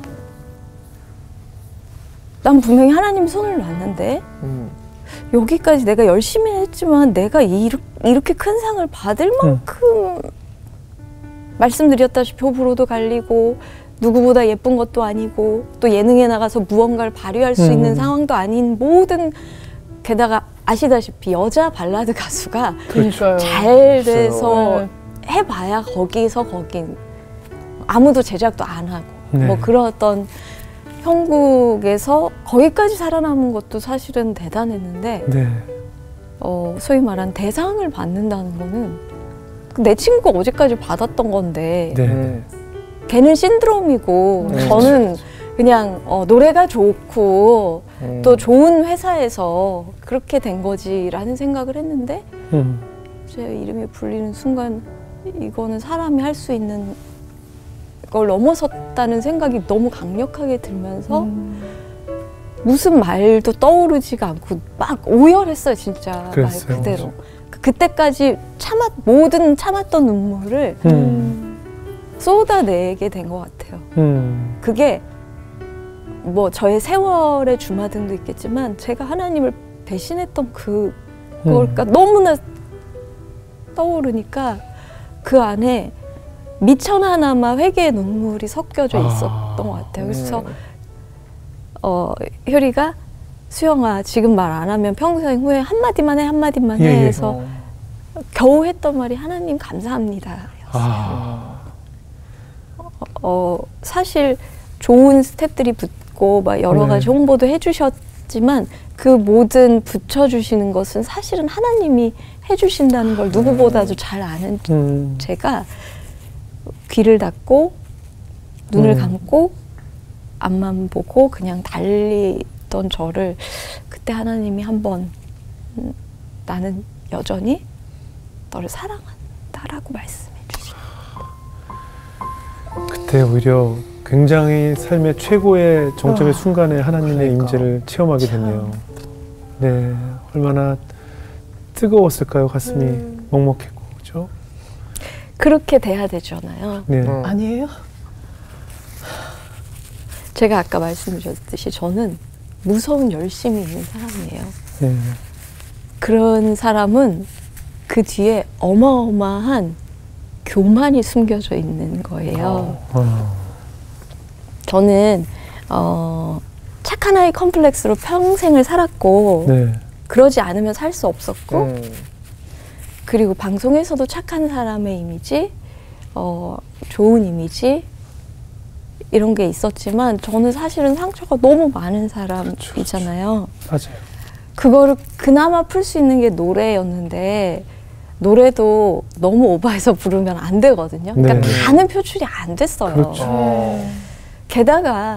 난 분명히 하나님 손을 놨는데 음. 여기까지 내가 열심히 했지만 내가 이르, 이렇게 큰 상을 받을 만큼 말씀드렸다시피 호불호도 갈리고 누구보다 예쁜 것도 아니고 또 예능에 나가서 무언가를 발휘할 수 음. 있는 상황도 아닌 모든 게다가 아시다시피 여자 발라드 가수가 그러니까요. 잘 돼서 네. 해봐야 거기서 거긴 아무도 제작도 안 하고 네. 뭐 그런 어떤 형국에서 거기까지 살아남은 것도 사실은 대단했는데 네. 어, 소위 말한 대상을 받는다는 거는 내 친구가 어제까지 받았던 건데 네. 음. 걔는 신드롬이고 음. 저는 그냥 어, 노래가 좋고 음. 또 좋은 회사에서 그렇게 된 거지라는 생각을 했는데 음. 제 이름이 불리는 순간 이거는 사람이 할 수 있는 걸 넘어섰다는 생각이 너무 강력하게 들면서 음. 무슨 말도 떠오르지가 않고 막 오열했어요 진짜 그랬어요. 말 그대로. 그때까지 참았 모든 참았던 눈물을 음. 쏟아내게 된 것 같아요. 음. 그게 뭐 저의 세월의 주마등도 있겠지만 제가 하나님을 배신했던 그 그러니까 너무나 떠오르니까 그 안에 미천하나마 회개의 눈물이 섞여져 있었던 아. 것 같아요. 그래서 음. 어, 효리가 수영아 지금 말 안 하면 평생 후에 한마디만 해 한마디만 예, 해 예. 해서 어. 겨우 했던 말이 하나님 감사합니다. 아. 어, 사실 좋은 스태프들이 붙고 막 여러 네. 가지 홍보도 해주셨지만 그 모든 붙여주시는 것은 사실은 하나님이 해주신다는 걸 누구보다도 잘 아는 음. 제가 귀를 닫고 눈을 음. 감고 앞만 보고 그냥 달리던 저를 그때 하나님이 한번 음, 나는 여전히 너를 사랑한다라고 말씀해 주시고 그때 오히려 굉장히 삶의 최고의 정점의 아, 순간에 하나님의 그러니까. 임재를 체험하게 됐네요. 네, 얼마나 뜨거웠을까요? 가슴이 음. 먹먹했고, 그렇죠? 그렇게 돼야 되잖아요. 네, 음. 아니에요? 제가 아까 말씀드렸듯이 저는 무서운 열심이 있는 사람이에요. 네, 그런 사람은 그 뒤에 어마어마한 교만이 숨겨져 있는 거예요. 아, 저는 어, 착한 아이 컴플렉스로 평생을 살았고 네, 그러지 않으면 살 수 없었고 음. 그리고 방송에서도 착한 사람의 이미지, 어, 좋은 이미지 이런 게 있었지만 저는 사실은 상처가 너무 많은 사람이잖아요. 맞아요. 그거를 그나마 풀 수 있는 게 노래였는데 노래도 너무 오버해서 부르면 안 되거든요. 그러니까 네. 다는 표출이 안 됐어요. 그렇죠. 어. 게다가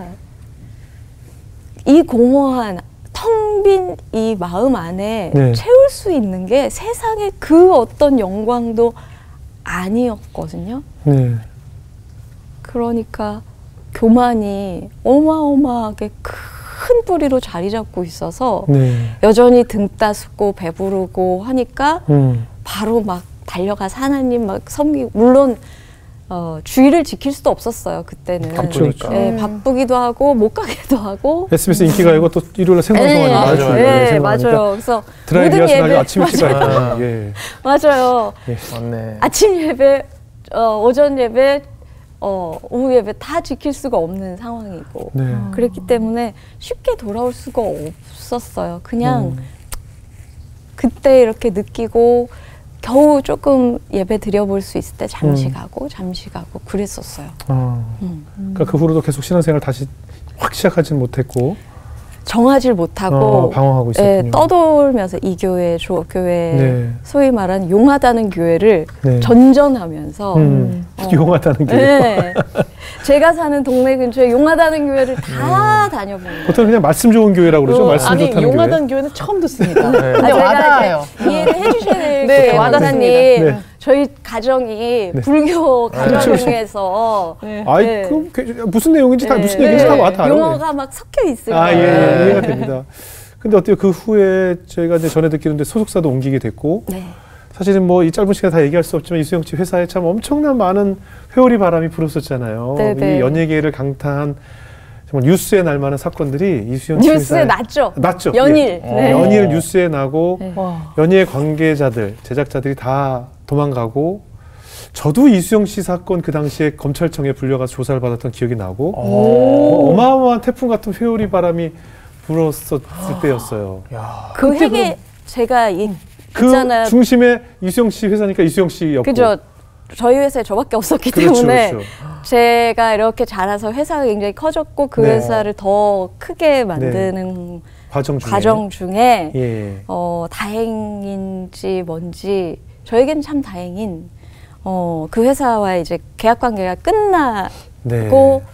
이 공허한 텅 빈 이 마음 안에 네. 채울 수 있는 게 세상의 그 어떤 영광도 아니었거든요. 네, 그러니까 교만이 어마어마하게 큰 뿌리로 자리 잡고 있어서 네, 여전히 등 따숩고 배부르고 하니까 음, 바로 막 달려가서 하나님 막 섬기고 물론 어, 주의를 지킬 수도 없었어요 그때는. 바쁘니까. 네, 바쁘기도 하고 못 가기도 하고. 에스비에스 인기가요가 또 일요일에 생방송하니까 네, 맞아요. 네, 생방하니까 맞아요. 그래서 드라이브 모든 리허설 예배 아침 일찍 맞아요. 가니까 예, 맞아요. 맞네. 아침 예배, 어, 오전 예배, 어, 오후 예배 다 지킬 수가 없는 상황이고 네, 그랬기 때문에 쉽게 돌아올 수가 없었어요. 그냥 음, 그때 이렇게 느끼고 겨우 조금 예배 드려볼 수 있을 때 잠시 음. 가고 잠시 가고 그랬었어요. 아, 음. 그러니까 그 후로도 계속 신앙생활 다시 확 시작하진 못했고 정하질 못하고 어, 방황하고 예, 있었군요. 떠돌면서 이 교회 저 교회 네. 소위 말하는 용하다는 교회를 네. 전전하면서 음, 어. 용하다는 게 네. 제가 사는 동네 근처에 용하다는 교회를 다 다녀본 거예요. 보통 그냥 말씀 좋은 교회라고 그러죠. 어, 말씀 아니 좋다는 용하다는 교회는 처음 듣습니다. 네. 근데 제가 와닿아요. 이제 이해를 해주셔야 될 네, 게 와닿습니다. 원사님 네. 저희 가정이 네. 불교 그렇죠, 가정에서 네. 아이 네. 그 그, 무슨 내용인지 다 네. 무슨 얘기인지 다 네. 와닿아요. 용어가 막 섞여 있을 아, 예, 거예요. 예, 이해가 됩니다. 근데 어때요? 그 후에 저희가 이제 전해 듣기로는 소속사도 옮기게 됐고, 네. 사실은 뭐 이 짧은 시간에 다 얘기할 수 없지만 이수영 씨 회사에 참 엄청난 많은 회오리 바람이 불었었잖아요. 네네. 이 연예계를 강타한 정말 뉴스에 날 만한 사건들이 이수영 씨 뉴스에 회사에 났죠. 났죠. 연일. 예. 네. 연일 뉴스에 나고 네. 와. 연예 관계자들, 제작자들이 다 도망가고, 저도 이수영 씨 사건 그 당시에 검찰청에 불려가서 조사를 받았던 기억이 나고, 뭐 어마어마한 태풍 같은 회오리 바람이 불었었을 때였어요. 야. 그 그때 해에 제가 이, 그 있잖아요. 중심에 이수영 씨 회사니까 이수영 씨였고. 그죠. 저희 회사에 저밖에 없었기 그렇죠, 때문에 그렇죠. 제가 이렇게 자라서 회사가 굉장히 커졌고 그 네. 회사를 더 크게 만드는 과정 중에. 과정 중에 예. 어, 다행인지 뭔지 저에겐 참 다행인 어, 그 회사와의 이제 계약 관계가 끝나고 네.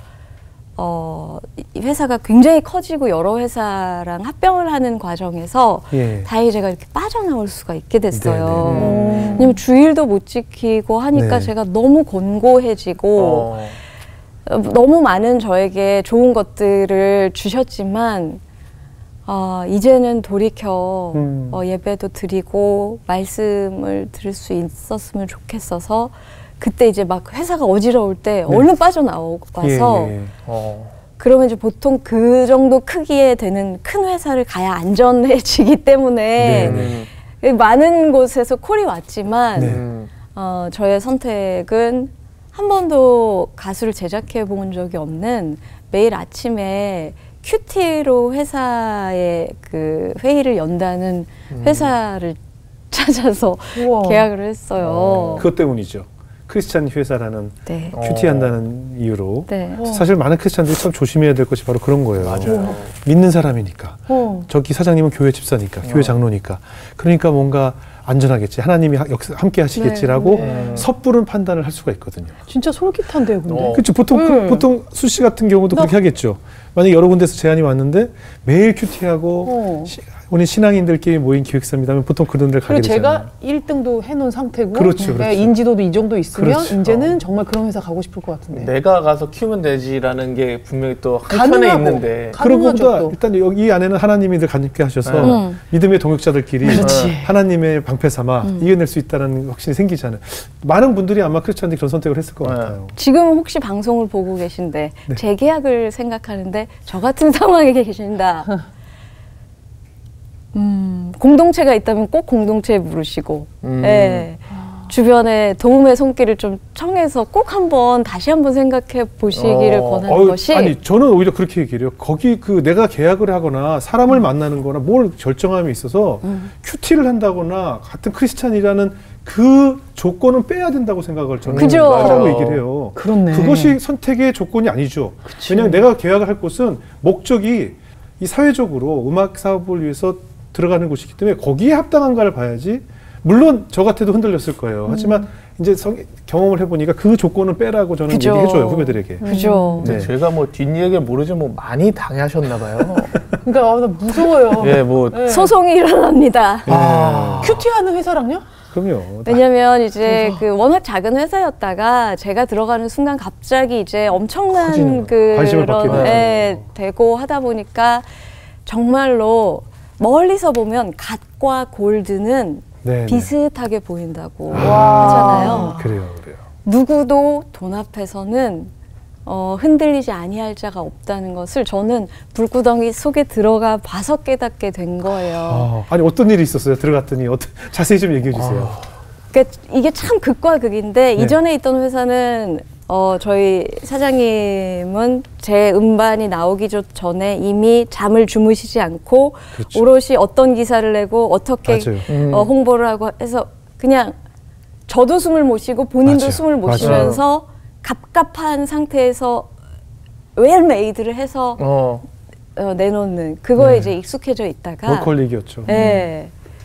어, 이 회사가 굉장히 커지고 여러 회사랑 합병을 하는 과정에서 예. 다행히 제가 이렇게 빠져나올 수가 있게 됐어요. 네네. 왜냐면 주일도 못 지키고 하니까 네. 제가 너무 곤고해지고 어. 어, 너무 많은 저에게 좋은 것들을 주셨지만 어, 이제는 돌이켜 음. 어, 예배도 드리고 말씀을 들을 수 있었으면 좋겠어서 그때 이제 막 회사가 어지러울 때 네. 얼른 빠져나와서 예, 예. 어. 그러면 이제 보통 그 정도 크기에 되는 큰 회사를 가야 안전해지기 때문에 네. 많은 곳에서 콜이 왔지만 네. 음. 어, 저의 선택은 한 번도 가수를 제작해 본 적이 없는 매일 아침에 큐티로 회사에 그 회의를 연다는 회사를 찾아서 우와. 계약을 했어요. 그것 때문이죠. 크리스찬 회사라는 네. 어. 큐티한다는 이유로. 네. 사실 많은 크리스찬들이 참 조심해야 될 것이 바로 그런 거예요. 맞아요. 믿는 사람이니까. 어. 저기 사장님은 교회 집사니까, 교회 장로니까. 그러니까 뭔가 안전하겠지. 하나님이 하- 역사- 함께 하시겠지라고 네. 섭부른 판단을 할 수가 있거든요. 진짜 솔깃한데요, 근데. 어. 그렇죠. 보통 그- 음. 보통 수씨 같은 경우도 나- 그렇게 하겠죠. 만약 여러 군데서 제안이 왔는데 매일 큐티하고 어. 시- 우리 신앙인들끼리 모인 기획사입니다면 보통 그런 데를 가게 그리고 되잖아요. 제가 일 등도 해놓은 상태고 그렇죠, 네, 그렇죠. 인지도도 이 정도 있으면 그렇죠. 이제는 정말 그런 회사 가고 싶을 것 같은데. 내가 가서 키우면 되지라는 게 분명히 또 한편에 가능하고. 있는데. 가- 그런 가능하죠, 것보다 또. 일단 여기 이 안에는 하나님이 늘 함께 하셔서 음. 믿음의 동역자들끼리 그렇지. 하나님의 방패 삼아 이겨낼 수 있다는 확신이 생기잖아요. 많은 분들이 아마 크리스찬들이 그런 선택을 했을 것 네. 같아요. 지금 혹시 방송을 보고 계신데 네. 재계약을 생각하는데 저 같은 상황에 계신다. 음, 공동체가 있다면 꼭 공동체에 부르시고 음. 예, 주변에 도움의 손길을 좀 청해서 꼭 한번 다시 한번 생각해 보시기를 어, 권하는 어휴, 것이 아니 저는 오히려 그렇게 얘기해요. 거기 그 내가 계약을 하거나 사람을 만나는 거나 뭘 결정함에 있어서 음. 큐티를 한다거나 같은 크리스찬이라는 그 조건은 빼야 된다고 생각을 저는 그죠. 하라고 얘기를 해요. 그렇네. 그것이 선택의 조건이 아니죠. 왜냐하면 내가 계약을 할 곳은 목적이 이 사회적으로 음악 사업을 위해서 들어가는 곳이기 때문에 거기에 합당한가를 봐야지. 물론 저 같아도 흔들렸을 거예요. 하지만 이제 성, 경험을 해보니까 그 조건은 빼라고 저는 그죠. 얘기해줘요, 후배들에게. 그죠. 네. 제가 뭐 뒷얘기를 모르지만 뭐 많이 당하셨나 봐요. 그러니까 아, 나 무서워요. 예, 뭐 네. 소송이 일어납니다. 아. 큐티하는 회사랑요? 그럼요. 왜냐면 이제 그 워낙 작은 회사였다가 제가 들어가는 순간 갑자기 이제 엄청난 커지는 거예요. 관심을 받게 그런 되죠. 예, 되고 하다 보니까 정말로 멀리서 보면 갓과 골드는 네, 비슷하게 보인다고 와. 하잖아요. 그래요, 그래요. 누구도 돈 앞에서는 어, 흔들리지 아니할 자가 없다는 것을 저는 불구덩이 속에 들어가 봐서 깨닫게 된 거예요. 아, 아니 어떤 일이 있었어요? 들어갔더니 어떤 자세히 좀 얘기해 주세요. 그러니까 이게 참 극과 극인데 네. 이전에 있던 회사는 어, 저희 사장님은 제 음반이 나오기 조- 전에 이미 잠을 주무시지 않고 그렇죠. 오롯이 어떤 기사를 내고 어떻게 맞아요. 음. 어, 홍보를 하고 해서 그냥 저도 숨을 못 쉬고 본인도 맞아요. 숨을 못 맞아요. 쉬면서 갑갑한 상태에서 웰메이드를 해서 어. 어, 내놓는 그거에 네. 이제 익숙해져 있다가 워컬릭이었죠. 네.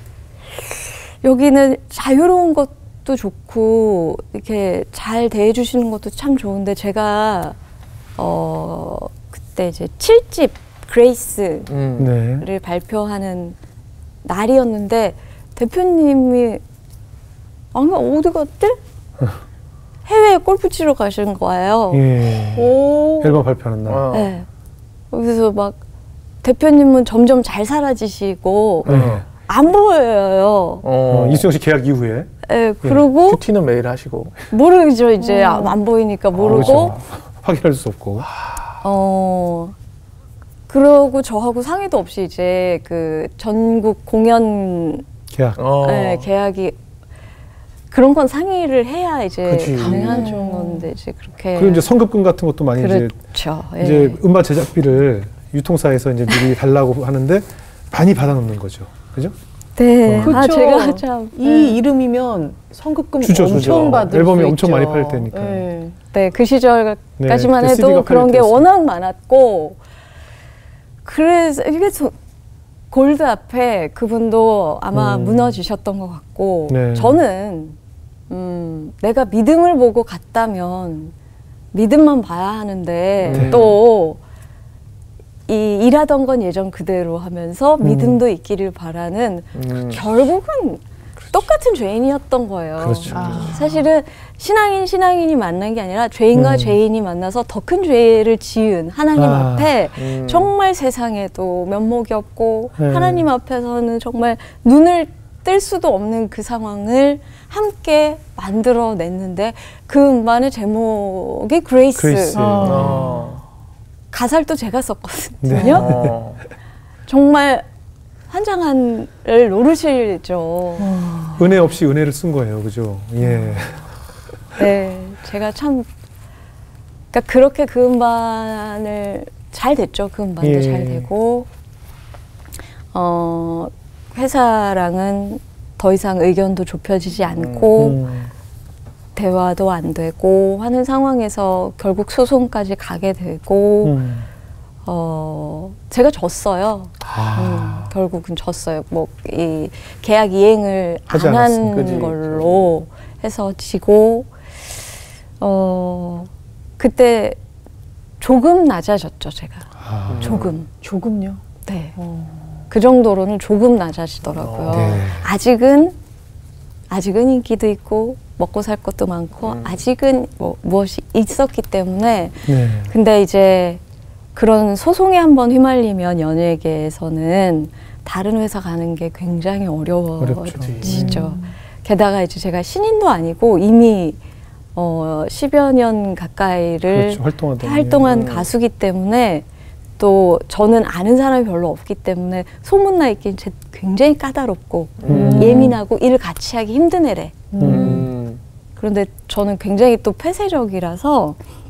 여기는 자유로운 것도 좋고 이렇게 잘 대해주시는 것도 참 좋은데 제가 어 그때 이제 칠 집 그레이스를 음. 네. 발표하는 날이었는데 대표님이 아니 어디 갔대? 해외에 골프 치러 가신 거예요. 예. 오. 앨범 발표하는 날. 어. 네. 그래서 막 대표님은 점점 잘 사라지시고 네. 안 보여요. 어, 어, 이수영 씨 계약 이후에 예, 그리고 큐티는 매일 하시고. 모르죠 이제 안, 안 보이니까 모르고 그렇죠. 확인할 수 없고. 어 그러고 저하고 상의도 없이 이제 그 전국 공연 계약. 어. 예, 계약이 그런 건 상의를 해야 이제 그치. 가능한 건데 이제 그렇게 그리고 이제 성급금 같은 것도 많이 이제 그렇죠. 예. 이제 음반 제작비를 유통사에서 이제 미리 달라고 하는데 많이 받아놓는 거죠. 그죠? 네. 그쵸. 아 제가 참 이 네. 이름이면 성급금 주죠, 엄청 주죠. 받을 앨범이 수 엄청 있죠. 많이 팔 때니까. 네. 네, 그 시절까지만 네, 그때 씨디가 해도 그런 게 팔릴 워낙 많았고 그래서 이게 저- 골드 앞에 그분도 아마 음. 무너지셨던 것 같고 네. 저는 음, 내가 믿음을 보고 갔다면 믿음만 봐야 하는데 네. 또 이 일하던 건 예전 그대로 하면서 믿음도 있기를 바라는 음. 결국은 똑같은 죄인이었던 거예요. 그렇죠. 아. 사실은 신앙인 신앙인이 만난 게 아니라 죄인과 음. 죄인이 만나서 더 큰 죄를 지은 하나님 아. 앞에 음. 정말 세상에도 면목이 없고 네. 하나님 앞에서는 정말 눈을 뜰 수도 없는 그 상황을 함께 만들어냈는데 그 음반의 제목이 그레이스. 그레이스. 어. 가사를 또 제가 썼거든요. 네. 어. 정말 환장한을 노르시죠. 은혜 없이 은혜를 쓴 거예요. 그죠? 예. 네, 제가 참, 그러니까 그렇게 그 음반을 잘 됐죠. 그 음반도 예. 잘 되고, 어, 회사랑은 더 이상 의견도 좁혀지지 않고, 음. 대화도 안 되고 하는 상황에서 결국 소송까지 가게 되고, 음. 어, 제가 졌어요. 아. 음, 결국은 졌어요. 뭐, 이 계약 이행을 하지 안 않았으니까. 한 그지. 걸로 해서 지고, 어, 그때 조금 낮아졌죠, 제가. 아. 조금. 조금요. 네. 그 정도로는 조금 낮아지더라고요. 네. 아직은, 아직은 인기도 있고, 먹고 살 것도 많고, 음. 아직은 뭐, 무엇이 있었기 때문에, 네. 근데 이제 그런 소송에 한번 휘말리면 연예계에서는 다른 회사 가는 게 굉장히 어려워지죠. 음. 게다가 이제 제가 신인도 아니고 이미 어, 십여 년 가까이를 그렇죠. 활동하던. 활동한 음. 가수기 때문에 또 저는 아는 사람이 별로 없기 때문에 소문나 있긴 제- 굉장히 까다롭고 음. 예민하고 일을 같이 하기 힘든 애래. 음. 그런데 저는 굉장히 또 폐쇄적이라서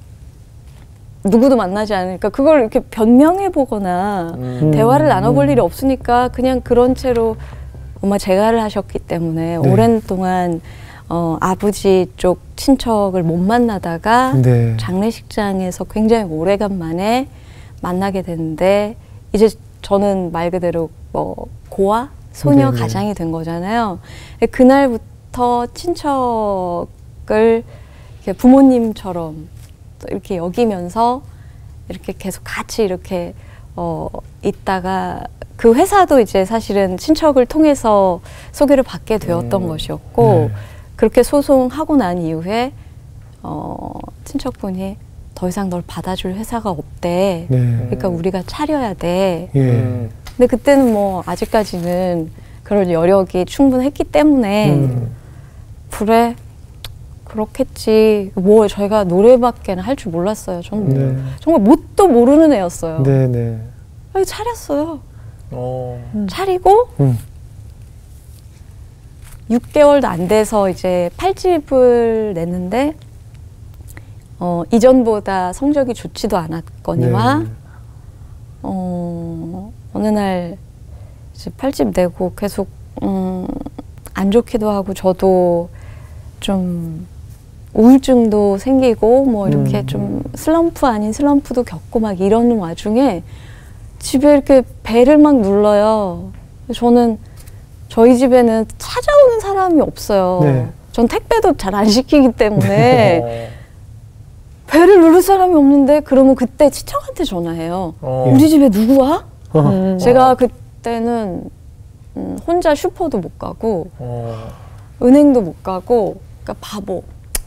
누구도 만나지 않으니까 그걸 이렇게 변명해 보거나 음. 대화를 나눠볼 음. 일이 없으니까 그냥 그런 채로 엄마 재가를 하셨기 때문에 네. 오랜 동안 어, 아버지 쪽 친척을 못 만나다가 네. 장례식장에서 굉장히 오래간만에 만나게 됐는데 이제 저는 말 그대로 뭐 고아 소녀 네네. 가장이 된 거잖아요. 그날부터 친척을 이렇게 부모님처럼 또 이렇게 여기면서 이렇게 계속 같이 이렇게 어 있다가 그 회사도 이제 사실은 친척을 통해서 소개를 받게 되었던 음. 것이었고 네. 그렇게 소송하고 난 이후에 어 친척분이 더 이상 널 받아줄 회사가 없대. 네. 그러니까 우리가 차려야 돼. 예. 음. 근데 그때는 뭐 아직까지는 그런 여력이 충분했기 때문에 음. 그래 그렇겠지. 뭐 저희가 노래밖에는 할 줄 몰랐어요. 전 네. 정말 뭣도 모르는 애였어요. 네, 네. 아니, 차렸어요. 어. 차리고 음. 육 개월도 안 돼서 이제 팔 집을 냈는데 어, 이전보다 성적이 좋지도 않았거니와 네. 어, 어느 날 이제 팔 집 내고 계속 음, 안 좋기도 하고 저도 좀 우울증도 생기고 뭐 이렇게 음. 좀 슬럼프 아닌 슬럼프도 겪고 막 이런 와중에 집에 이렇게 배를 막 눌러요. 저는 저희 집에는 찾아오는 사람이 없어요. 네. 전 택배도 잘 안 시키기 때문에 어. 배를 누를 사람이 없는데 그러면 그때 친척한테 전화해요. 어. 우리 집에 누구 와? 어. 음. 제가 그때는 음, 혼자 슈퍼도 못 가고 어. 은행도 못 가고 그러니까 바보.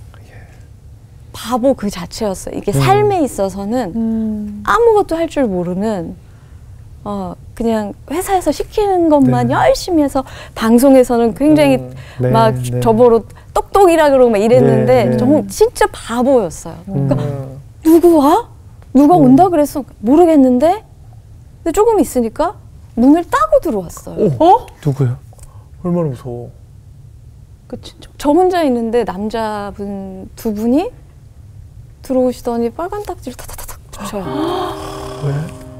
바보 그 자체였어요. 이게 음. 삶에 있어서는 음. 아무것도 할 줄 모르는 어, 그냥 회사에서 시키는 것만 네. 열심히 해서 방송에서는 굉장히 음. 네, 막 네. 저보고 똑똑이라 그러고 막 이랬는데 네, 네. 정말 진짜 바보였어요. 그러니까 음. 누구 와? 누가 음. 온다 그랬어? 모르겠는데 근데 조금 있으니까 문을 따고 들어왔어요. 어? 누구요? 얼마나 무서워. 그 친척. 저 혼자 있는데 남자분 두 분이 들어오시더니 빨간 딱지를 타타타닥 붙여요. 왜?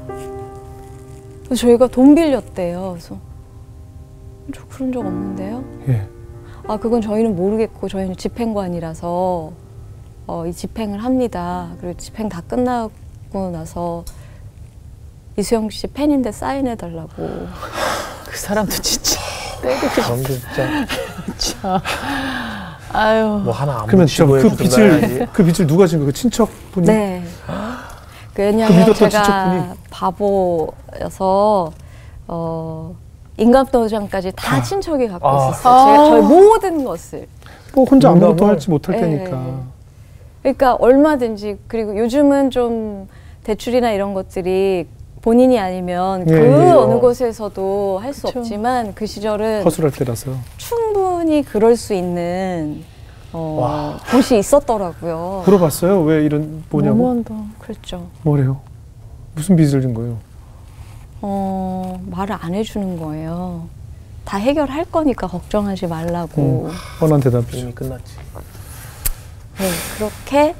그래서 저희가 돈 빌렸대요. 그래서 저 그런 적 없는데요. 예. 아 그건 저희는 모르겠고 저희는 집행관이라서 어, 이 집행을 합니다. 그리고 집행 다 끝나고 나서 이수영 씨 팬인데 사인해 달라고. 그 사람도 진짜 때리고 사람들 진짜 싶다. 아유. 뭐 하나 안 그러면 붙이고 저 그 해주든가 해야지. 빚을 그 빚을 누가 진 거예요? 그 친척분이? 네. 그 왜냐면 그 믿었던 제가 친척분이? 바보여서 어, 인감도장까지 다 아. 친척이 갖고 아. 있었어요. 아. 제가 저희 모든 것을. 뭐 혼자 아무것도 인감을? 할지 못할 예. 테니까. 그러니까 얼마든지 그리고 요즘은 좀 대출이나 이런 것들이 본인이 아니면 예, 그 예. 어느 곳에서도 할 수 그쵸. 없지만 그 시절은 허술할 때라서. 충분히 그럴 수 있는 어, 와. 곳이 있었더라고요. 물어봤어요? 왜 이런 뭐냐고? 너무한다. 그랬죠. 뭐래요? 무슨 빚을 진 거예요? 어, 말을 안 해주는 거예요. 다 해결할 거니까 걱정하지 말라고. 음, 뻔한 대답이죠. 이미 끝났지. 네, 그렇게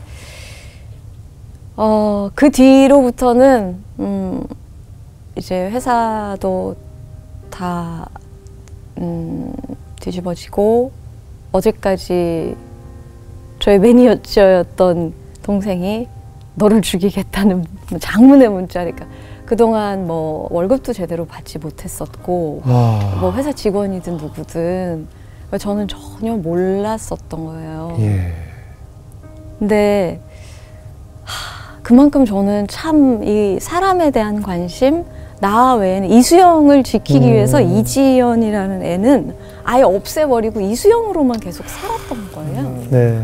어, 그 뒤로부터는 음, 이제 회사도 다 음, 뒤집어지고 어제까지 저희 매니저였던 동생이 너를 죽이겠다는 장문의 문자니까 그동안 뭐 월급도 제대로 받지 못했었고 와. 뭐 회사 직원이든 누구든 저는 전혀 몰랐었던 거예요. 예. 근데 하, 그만큼 저는 참 이 사람에 대한 관심 나 외에는 이수영을 지키기 음. 위해서 이지연이라는 애는 아예 없애버리고 이수영으로만 계속 살았던 거예요. 네.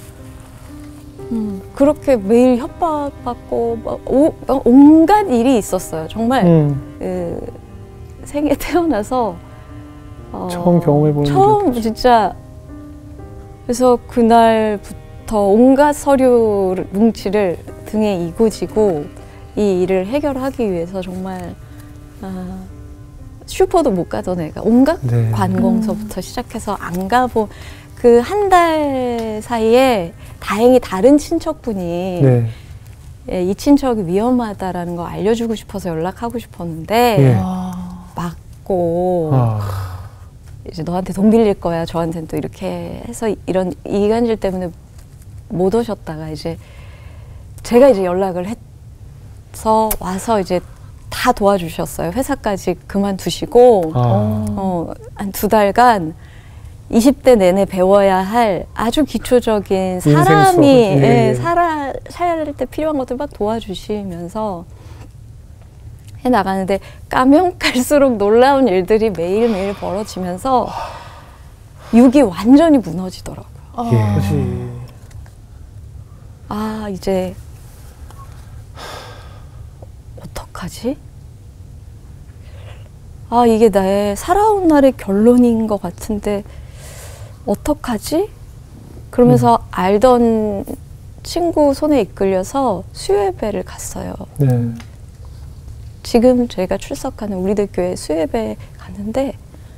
음, 그렇게 매일 협박받고 막 오, 온갖 일이 있었어요. 정말 음. 그, 생에 태어나서 어, 처음 경험해보는 처음 일이었겠죠. 진짜 그래서 그날부터 온갖 서류 뭉치를 등에 이고 지고 이 일을 해결하기 위해서 정말 아, 슈퍼도 못 가던 애가 온갖 네. 관공서부터 시작해서 안 가본 그 한 달 사이에 다행히 다른 친척분이 네. 예, 이 친척이 위험하다라는 거 알려주고 싶어서 연락하고 싶었는데 예. 아. 막고 아. 이제 너한테 돈 빌릴 거야. 저한테는 또 이렇게 해서 이런 이간질 때문에 못 오셨다가 이제 제가 이제 연락을 해서 와서 이제 다 도와주셨어요. 회사까지 그만두시고 아. 어, 한 두 달간 이십 대 내내 배워야 할 아주 기초적인 인생 사람이 수업. 예, 예, 예. 살아 살 때 필요한 것들 막 도와주시면서 해 나가는데 까면 갈수록 놀라운 일들이 매일매일 벌어지면서 육이 완전히 무너지더라고요. 아. 예. 그렇지. 아 이제 어떡하지? 아 이게 나의 살아온 날의 결론인 것 같은데 어떡하지? 그러면서 음. 알던 친구 손에 이끌려서 수요예배를 갔어요. 네. 지금 저희가 출석하는 우리들 교회 수요예배 갔는데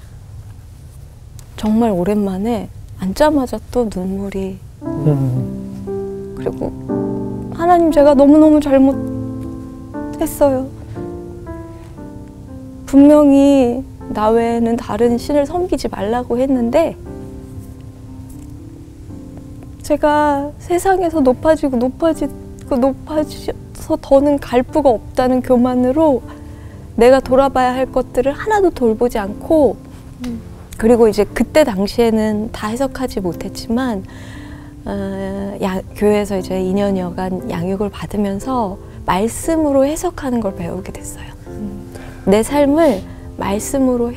정말 오랜만에 앉자마자 또 눈물이 음. 그리고 하나님 제가 너무너무 잘못했어요. 분명히 나 외에는 다른 신을 섬기지 말라고 했는데 제가 세상에서 높아지고 높아지고 높아져서 더는 갈 부가 없다는 교만으로 내가 돌아봐야 할 것들을 하나도 돌보지 않고 그리고 이제 그때 당시에는 다 해석하지 못했지만 어, 야, 교회에서 이제 이 년여간 양육을 받으면서 말씀으로 해석하는 걸 배우게 됐어요. 내 삶을 말씀으로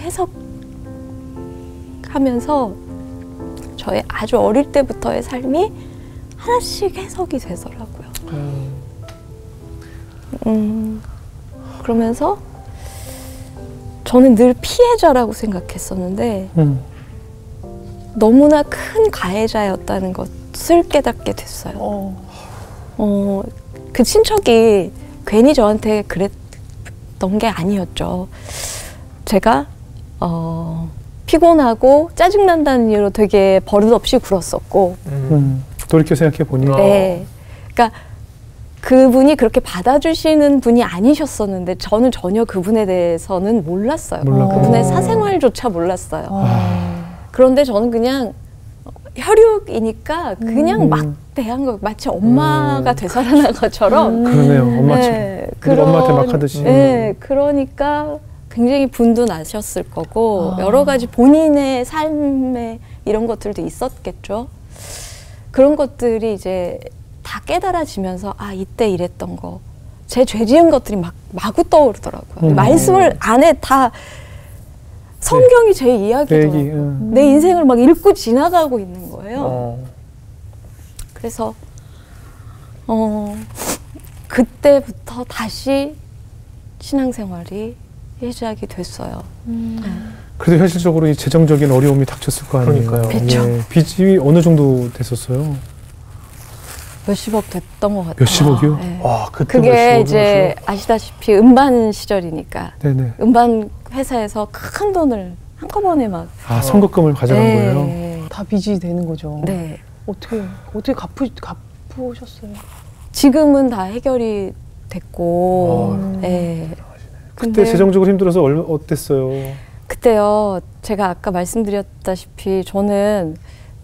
해석하면서 저의 아주 어릴 때부터의 삶이 하나씩 해석이 되더라고요. 음, 그러면서 저는 늘 피해자라고 생각했었는데 음. 너무나 큰 가해자였다는 것을 깨닫게 됐어요. 어. 어, 그 친척이 괜히 저한테 그랬던 게 아니었죠. 제가 어, 피곤하고 짜증난다는 이유로 되게 버릇없이 굴었었고 음. 음. 돌이켜 생각해 보니 어. 네. 그러니까 그분이 그렇게 받아주시는 분이 아니셨었는데 저는 전혀 그분에 대해서는 몰랐어요. 몰랐고. 그분의 사생활조차 몰랐어요. 어. 그런데 저는 그냥 혈육이니까 그냥 음. 막 대한 거 마치 엄마가 되살아난 것처럼 그러네요. 엄마처럼. 네, 우리 엄마한테 막 하듯이. 네, 그러니까 굉장히 분도 나셨을 거고 아. 여러 가지 본인의 삶에 이런 것들도 있었겠죠. 그런 것들이 이제 다 깨달아지면서 아 이때 이랬던 거 제 죄 지은 것들이 막 마구 떠오르더라고요. 음. 말씀을 안에 다 성경이 제 이야기더라고요. 얘기, 음. 내 인생을 막 읽고 지나가고 있는 거예요. 어. 그래서 어 그때부터 다시 신앙생활이 시작이 됐어요. 그래도 현실적으로 이 재정적인 어려움이 닥쳤을 거 아니에요. 그러니까요. 그쵸. 예. 빚이 어느 정도 됐었어요? 몇십억 됐던 것 같아요. 몇십억이요? 네. 와, 그때 그게 몇십억이나 이제 아시다시피 음반 시절이니까 네네. 음반 회사에서 큰 돈을 한꺼번에 막 아, 선거금을 가져간 네. 거예요? 다 빚이 되는 거죠. 네. 어떻게 어떻게 갚으 갚으셨어요? 지금은 다 해결이 됐고 어. 네. 그때 근데 재정적으로 힘들어서 얼마 어땠어요? 그때요, 제가 아까 말씀드렸다시피 저는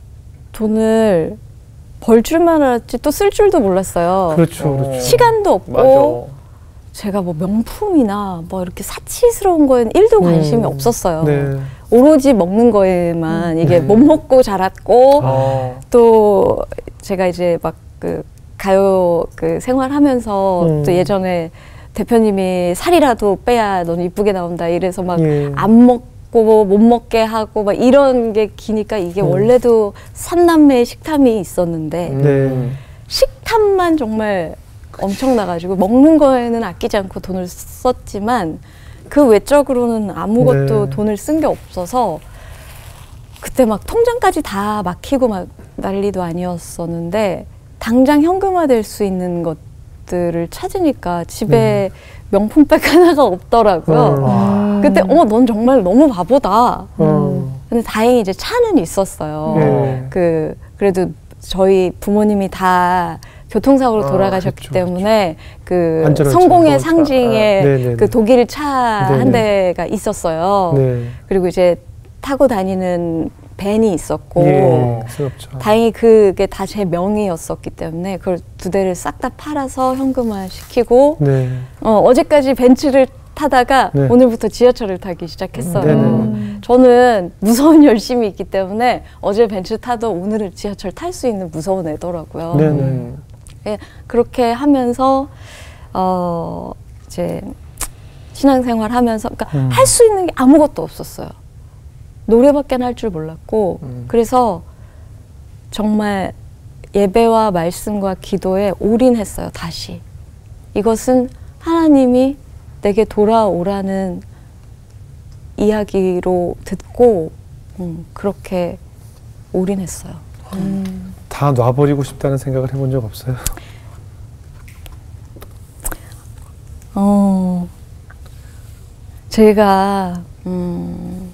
돈을 벌 줄만 알았지 또 쓸 줄도 몰랐어요. 그렇죠, 어. 그렇죠. 시간도 없고 맞아. 제가 뭐 명품이나 뭐 이렇게 사치스러운 거에는 일도 관심이 음. 없었어요. 네. 오로지 먹는 거에만 이게 네. 못 먹고 자랐고 어. 또 제가 이제 막 그 가요 그 생활하면서 음. 또 예전에 대표님이 살이라도 빼야 넌 이쁘게 나온다 이래서 막 예. 안 먹고 못 먹게 하고 막 이런 게 기니까 이게 음. 원래도 삼남매 식탐이 있었는데 음. 네. 식탐만 정말 엄청나가지고 먹는 거에는 아끼지 않고 돈을 썼지만 그 외적으로는 아무것도 네. 돈을 쓴 게 없어서 그때 막 통장까지 다 막히고 막 난리도 아니었었는데 당장 현금화될 수 있는 것들을 찾으니까 집에 명품백 하나가 없더라고요. 어. 그때 어머 넌 정말 너무 바보다. 어. 근데 다행히 이제 차는 있었어요. 네. 그 그래도 저희 부모님이 다 교통사고로 아, 돌아가셨기 그렇죠, 때문에 그 안전한 성공의 차. 상징의 아, 네네네. 그 독일 차 한 네네. 대가 있었어요. 네. 그리고 이제 타고 다니는 밴이 있었고 예. 스럽죠. 다행히 그게 다 제 명의였었기 때문에 그걸 두 대를 싹 다 팔아서 현금화 시키고 네. 어, 어제까지 벤츠를 타다가 네. 오늘부터 지하철을 타기 시작했어요. 네네. 저는 무서운 열심이 있기 때문에 어제 벤츠 타도 오늘은 지하철 탈 수 있는 무서운 애더라고요. 네네. 음. 예, 그렇게 하면서 어, 이제 신앙생활 하면서 그러니까 음. 할 수 있는 게 아무것도 없었어요. 노래밖에 할 줄 몰랐고 음. 그래서 정말 예배와 말씀과 기도에 올인했어요. 다시 이것은 하나님이 내게 돌아오라는 이야기로 듣고 음, 그렇게 올인했어요. 다 놔버리고 싶다는 생각을 해본 적 없어요? 어, 제가 음,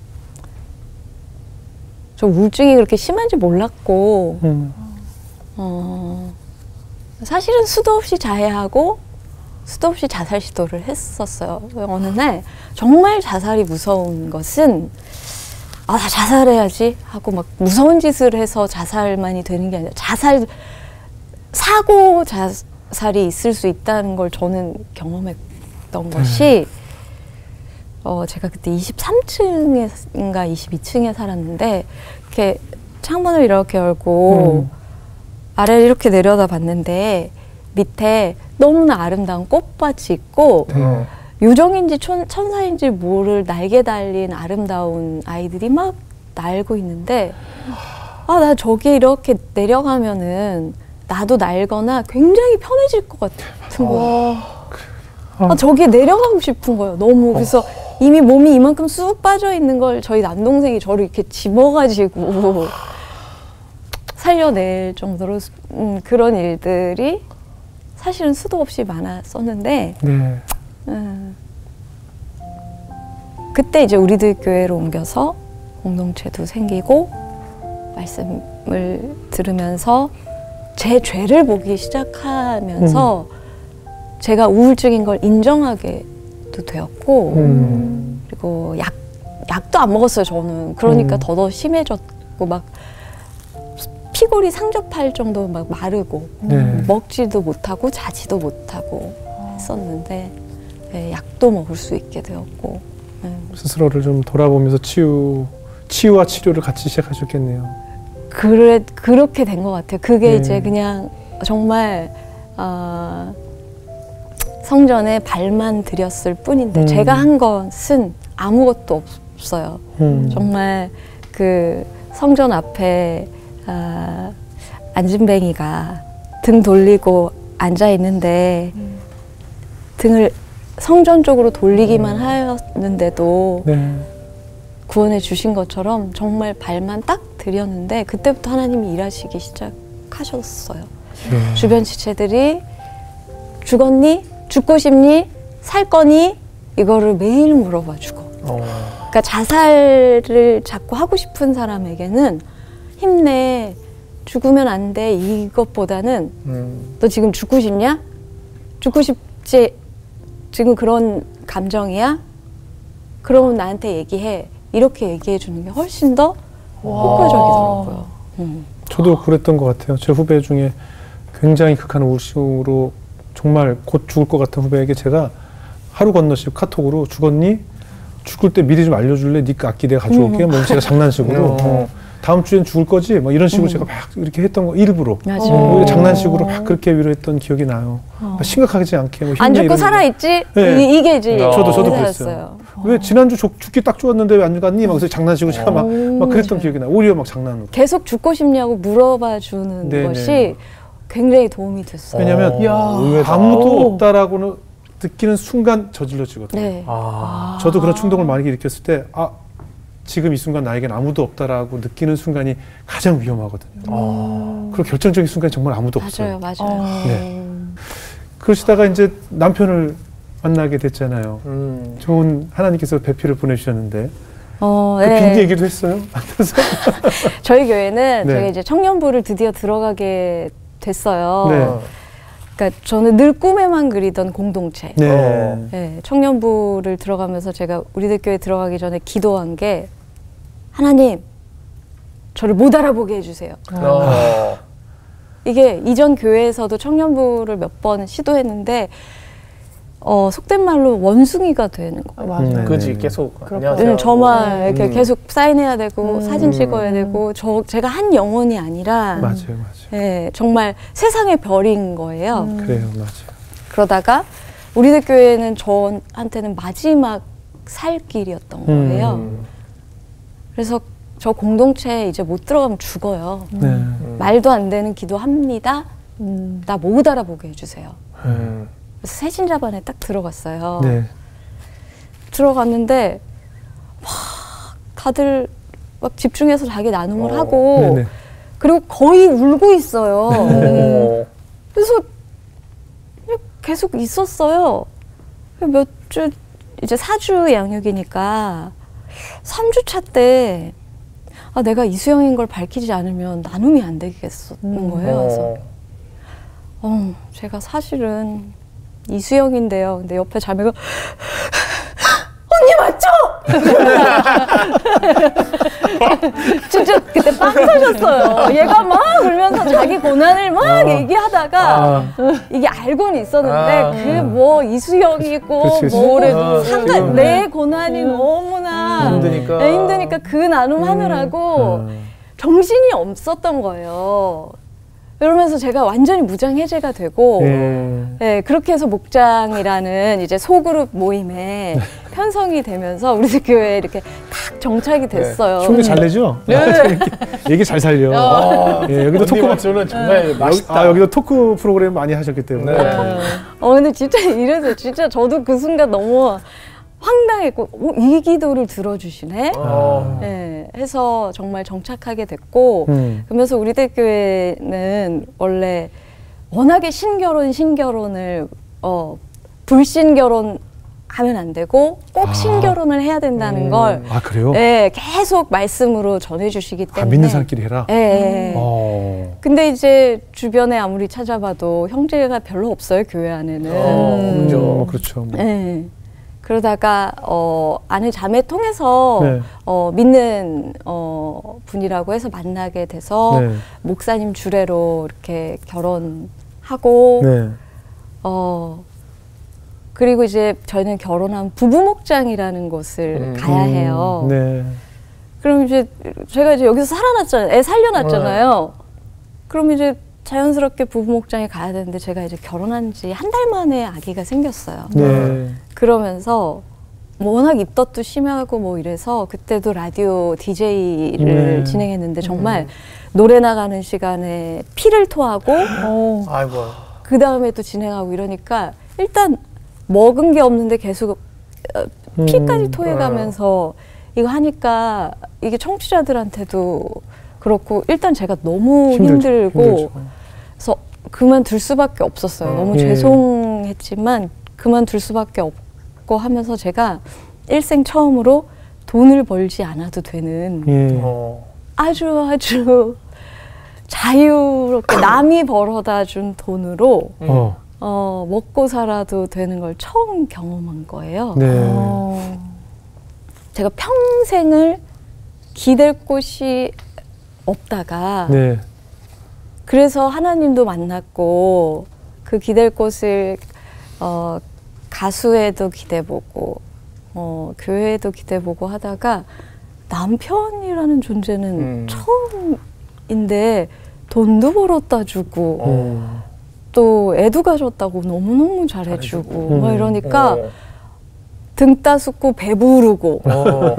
저 우울증이 그렇게 심한지 몰랐고 음. 어, 사실은 수도 없이 자해하고 수도 없이 자살 시도를 했었어요. 어느 날 정말 자살이 무서운 것은 아, 나 자살해야지 하고 막 무서운 짓을 해서 자살만이 되는 게 아니라 자살 사고 자살이 있을 수 있다는 걸 저는 경험했던 것이 어, 제가 그때 이십삼 층인가 이십이 층에 살았는데 이렇게 창문을 이렇게 열고 음. 아래를 이렇게 내려다 봤는데 밑에 너무나 아름다운 꽃밭이 있고 네. 요정인지 천, 천사인지 모를 날개 달린 아름다운 아이들이 막 날고 있는데 아, 나 저기 이렇게 내려가면은 나도 날거나 굉장히 편해질 것 같은 거야. 아, 저기에 내려가고 싶은 거예요. 너무. 그래서 이미 몸이 이만큼 쑥 빠져 있는 걸 저희 남동생이 저를 이렇게 집어가지고 살려낼 정도로 음, 그런 일들이 사실은 수도 없이 많았었는데 네. 음, 그때 이제 우리들 교회로 옮겨서 공동체도 생기고 말씀을 들으면서 제 죄를 보기 시작하면서 음. 제가 우울증인 걸 인정하게도 되었고 음. 그리고 약, 약도 안 먹었어요 저는. 그러니까 음. 더더 심해졌고 막 피골이 상접할 정도로 막 마르고 네. 먹지도 못하고 자지도 못하고 했었는데 네, 약도 먹을 수 있게 되었고 네. 스스로를 좀 돌아보면서 치유, 치유와 치료를 같이 시작하셨겠네요. 그래, 그렇게 된 것 같아요. 그게 네. 이제 그냥 정말 어, 성전에 발만 들였을 뿐인데 음. 제가 한 것은 아무것도 없어요. 음. 정말 그 성전 앞에 어, 안진뱅이가 등 돌리고 앉아 있는데 음. 등을 성전 쪽으로 돌리기만 음. 하였는데도 네. 구원해 주신 것처럼 정말 발만 딱 들였는데 그때부터 하나님이 일하시기 시작하셨어요. 예. 주변 지체들이 죽었니? 죽고 싶니? 살 거니? 이거를 매일 물어봐 주고 어. 그러니까 자살을 자꾸 하고 싶은 사람에게는 힘내, 죽으면 안 돼 이것보다는 음. 너 지금 죽고 싶냐? 죽고 싶지? 지금 그런 감정이야? 그러면 나한테 얘기해. 이렇게 얘기해 주는 게 훨씬 더 효과적이더라고요. 음. 저도 그랬던 것 같아요. 제 후배 중에 굉장히 극한 우울증으로 정말 곧 죽을 것 같은 후배에게 제가 하루 건너씩 카톡으로 죽었니? 죽을 때 미리 좀 알려줄래? 네 악기 내가 가져올게. 음. 뭐 제가 장난식으로 어, 다음 주엔 죽을 거지? 뭐 이런 식으로 음. 제가 막 이렇게 했던 거 일부러 맞아요. 어. 장난식으로 막 그렇게 위로했던 기억이 나요. 어. 심각하지 않게 뭐 안 죽고 살아있지? 네. 이, 이게 이제 저도 저도 그랬어요. 왜 지난주 죽, 죽기 딱 좋았는데 왜 안 갔니? 막 그래서 장난식으로 제가 막, 막 그랬던 기억이 나요. 오히려 막 장난으로. 계속 죽고 싶냐고 물어봐 주는 네네. 것이 굉장히 도움이 됐어요. 왜냐면 어. 아무도 없다라고는 느끼는 순간 저질러지거든요. 네. 아. 저도 그런 충동을 많이 일으켰을 때 아, 지금 이 순간 나에겐 아무도 없다라고 느끼는 순간이 가장 위험하거든요. 아. 그리고 결정적인 순간이 정말 아무도 없어요. 맞아요, 맞아요. 네. 그러시다가 이제 남편을 만나게 됐잖아요. 음. 좋은 하나님께서 배필을 보내주셨는데 어, 그 네. 빈 얘기도 했어요. 저희 교회는 네. 제가 이제 청년부를 드디어 들어가게 됐어요. 네. 그러니까 저는 늘 꿈에만 그리던 공동체. 네. 어. 네, 청년부를 들어가면서 제가 우리들 교회 들어가기 전에 기도한 게 하나님, 저를 못 알아보게 해주세요. 어. 이게 이전 교회에서도 청년부를 몇 번 시도했는데 어, 속된 말로 원숭이가 되는 거예요. 맞아요. 네. 그지 계속 그렇구나. 안녕하세요. 네, 저만 이렇게 음. 계속 사인해야 되고 음. 사진 찍어야 되고 저 제가 한 영혼이 아니라 맞아요, 맞아요. 네, 정말 세상의 별인 거예요. 음. 그래요, 맞아요. 그러다가 우리들 교회는 저한테는 마지막 살 길이었던 거예요. 음. 그래서 저 공동체에 이제 못 들어가면 죽어요. 네. 음. 말도 안 되는 기도합니다. 음. 나 못 알아보게 해주세요. 음. 그래서 새신자반에 딱 들어갔어요. 네. 들어갔는데 막 다들 막 집중해서 자기 나눔을 어. 하고 네네. 그리고 거의 울고 있어요. 어. 그래서 그냥 계속 있었어요. 몇 주, 이제 사 주 양육이니까 삼 주 차 때 아, 내가 이수영인 걸 밝히지 않으면 나눔이 안 되겠었는 음. 거예요. 그래서 어. 어, 제가 사실은 이수영인데요. 근데 옆에 자매가 언니 맞죠? 진짜 그때 빵 터졌어요. 얘가 막 울면서 자기 고난을 막 아. 얘기하다가 아, 이게 알고는 있었는데 아. 그 뭐 이수영이고 그치, 그치. 뭐래도 아, 상관 지금. 내 고난이 너무나 힘드니까. 네, 힘드니까 그 나눔 하느라고 음. 정신이 없었던 거예요. 이러면서 제가 완전히 무장해제가 되고 네. 네, 그렇게 해서 목장이라는 이제 소그룹 모임에 편성이 되면서 우리 교회에 이렇게 딱 정착이 됐어요. 흉내 잘 내죠? 네. 얘기 잘 살려. 아. 예, 여기도 토크 토크 저는 정말 여기, 맛있다. 아, 여기도 토크 프로그램 많이 하셨기 때문에. 네. 어, 근데 진짜 이래서 진짜 저도 그 순간 너무 와, 황당했고 어, 이 기도를 들어주시네. 어. 네, 해서 정말 정착하게 됐고 음. 그러면서 우리 대교회는 원래 워낙에 신결혼 신결혼을 어, 불신결혼 하면 안 되고 꼭 아. 신결혼을 해야 된다는 음. 걸 아 그래요? 네, 계속 말씀으로 전해주시기 때문에 아, 믿는 사람끼리 해라. 예, 예. 어. 근데 이제 주변에 아무리 찾아봐도 형제가 별로 없어요 교회 안에는. 어, 그죠. 음, 그렇죠. 뭐. 예. 그러다가 어, 아는 자매 통해서 네. 어, 믿는 어, 분이라고 해서 만나게 돼서 네. 목사님 주례로 이렇게 결혼하고 네. 어, 그리고 이제 저희는 결혼한 부부 목장이라는 곳을 음. 가야 해요. 음, 네. 그럼 이제 제가 이제 여기서 살아났잖아요. 애 살려놨잖아요. 그럼 이제 자연스럽게 부부 목장에 가야 되는데 제가 이제 결혼한 지 한 달 만에 아기가 생겼어요. 네. 그러면서 뭐 워낙 입덧도 심하고 뭐 이래서 그때도 라디오 디제이를 네. 진행했는데 정말 노래 나가는 시간에 피를 토하고 어. 아이고. 그 다음에 또 진행하고 이러니까 일단 먹은 게 없는데 계속 어, 피까지 음. 토해가면서 이거 하니까 이게 청취자들한테도 그렇고 일단 제가 너무 힘들죠. 힘들고 힘들죠. 그래서 그만둘 수밖에 없었어요. 너무 예. 죄송했지만 그만둘 수밖에 없고 하면서 제가 일생 처음으로 돈을 벌지 않아도 되는 예. 어. 아주 아주 자유롭게 남이 벌어다 준 돈으로 어. 어, 먹고 살아도 되는 걸 처음 경험한 거예요. 네. 어. 제가 평생을 기댈 곳이 없다가 네. 그래서 하나님도 만났고 그 기댈 곳을 어, 가수에도 기대보고 어, 교회에도 기대보고 하다가 남편이라는 존재는 음. 처음인데 돈도 벌었다 주고 음. 또 애도 가졌다고 너무너무 잘해주고 잘해주고. 막 음. 이러니까 어. 등 따숩고 배부르고 어.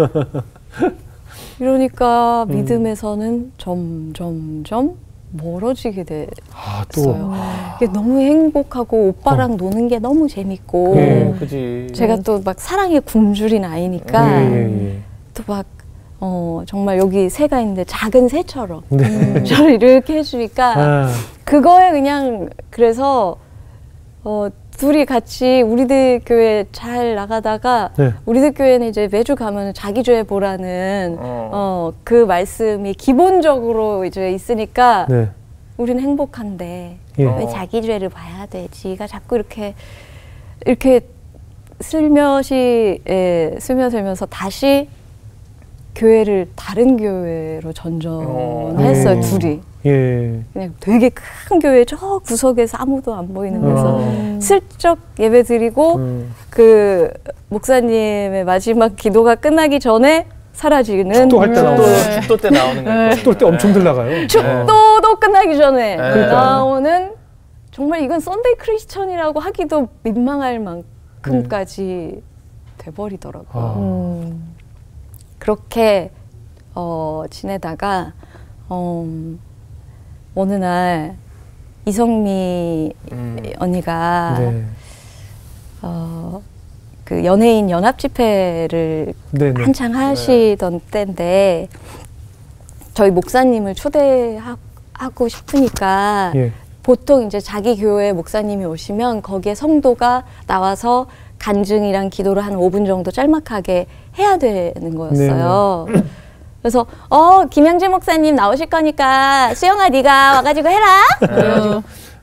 이러니까 음. 믿음에서는 점점점 멀어지게 됐어요. 아, 또. 이게 너무 행복하고 오빠랑 노는 게 너무 재밌고 예. 그지. 제가 또 막 사랑에 굶주린 아이니까 예, 예, 예. 또 막 어, 정말 여기 새가 있는데 작은 새처럼 네. 저를 이렇게 해주니까 아, 그거에 그냥 그래서 어, 둘이 같이 우리들 교회 잘 나가다가 네. 우리들 교회는 이제 매주 가면 자기죄 보라는 어. 어, 그 말씀이 기본적으로 이제 있으니까 네. 우리는 행복한데 예. 어. 왜 자기죄를 봐야 되지가 자꾸 이렇게 이렇게 슬며시 예, 스며들면서 다시 교회를 다른 교회로 전전했어요. 어. 둘이. 예. 그냥 되게 큰 교회 저 구석에서 아무도 안 보이는 데서 어. 슬쩍 예배 드리고 음. 그 목사님의 마지막 기도가 끝나기 전에 사라지는 축도할 때 축도, 나오는. 축도 때 나오는 거. 축도할 때 엄청 들나가요. 축도도 끝나기 전에 네. 나오는 정말 이건 썬데이 크리스천이라고 하기도 민망할 만큼까지 돼버리더라고요. 아. 음. 그렇게 어, 지내다가 어, 어느 날 이성미 음. 언니가 네. 어, 그 연예인 연합 집회를 네, 네. 한창 하시던 때인데 저희 목사님을 초대하고 싶으니까 예. 보통 이제 자기 교회 목사님이 오시면 거기에 성도가 나와서 간증이랑 기도를 한 오 분 정도 짤막하게 해야 되는 거였어요. 그래서 어 김양재 목사님 나오실 거니까 수영아 네가 와가지고 해라. 그래가지고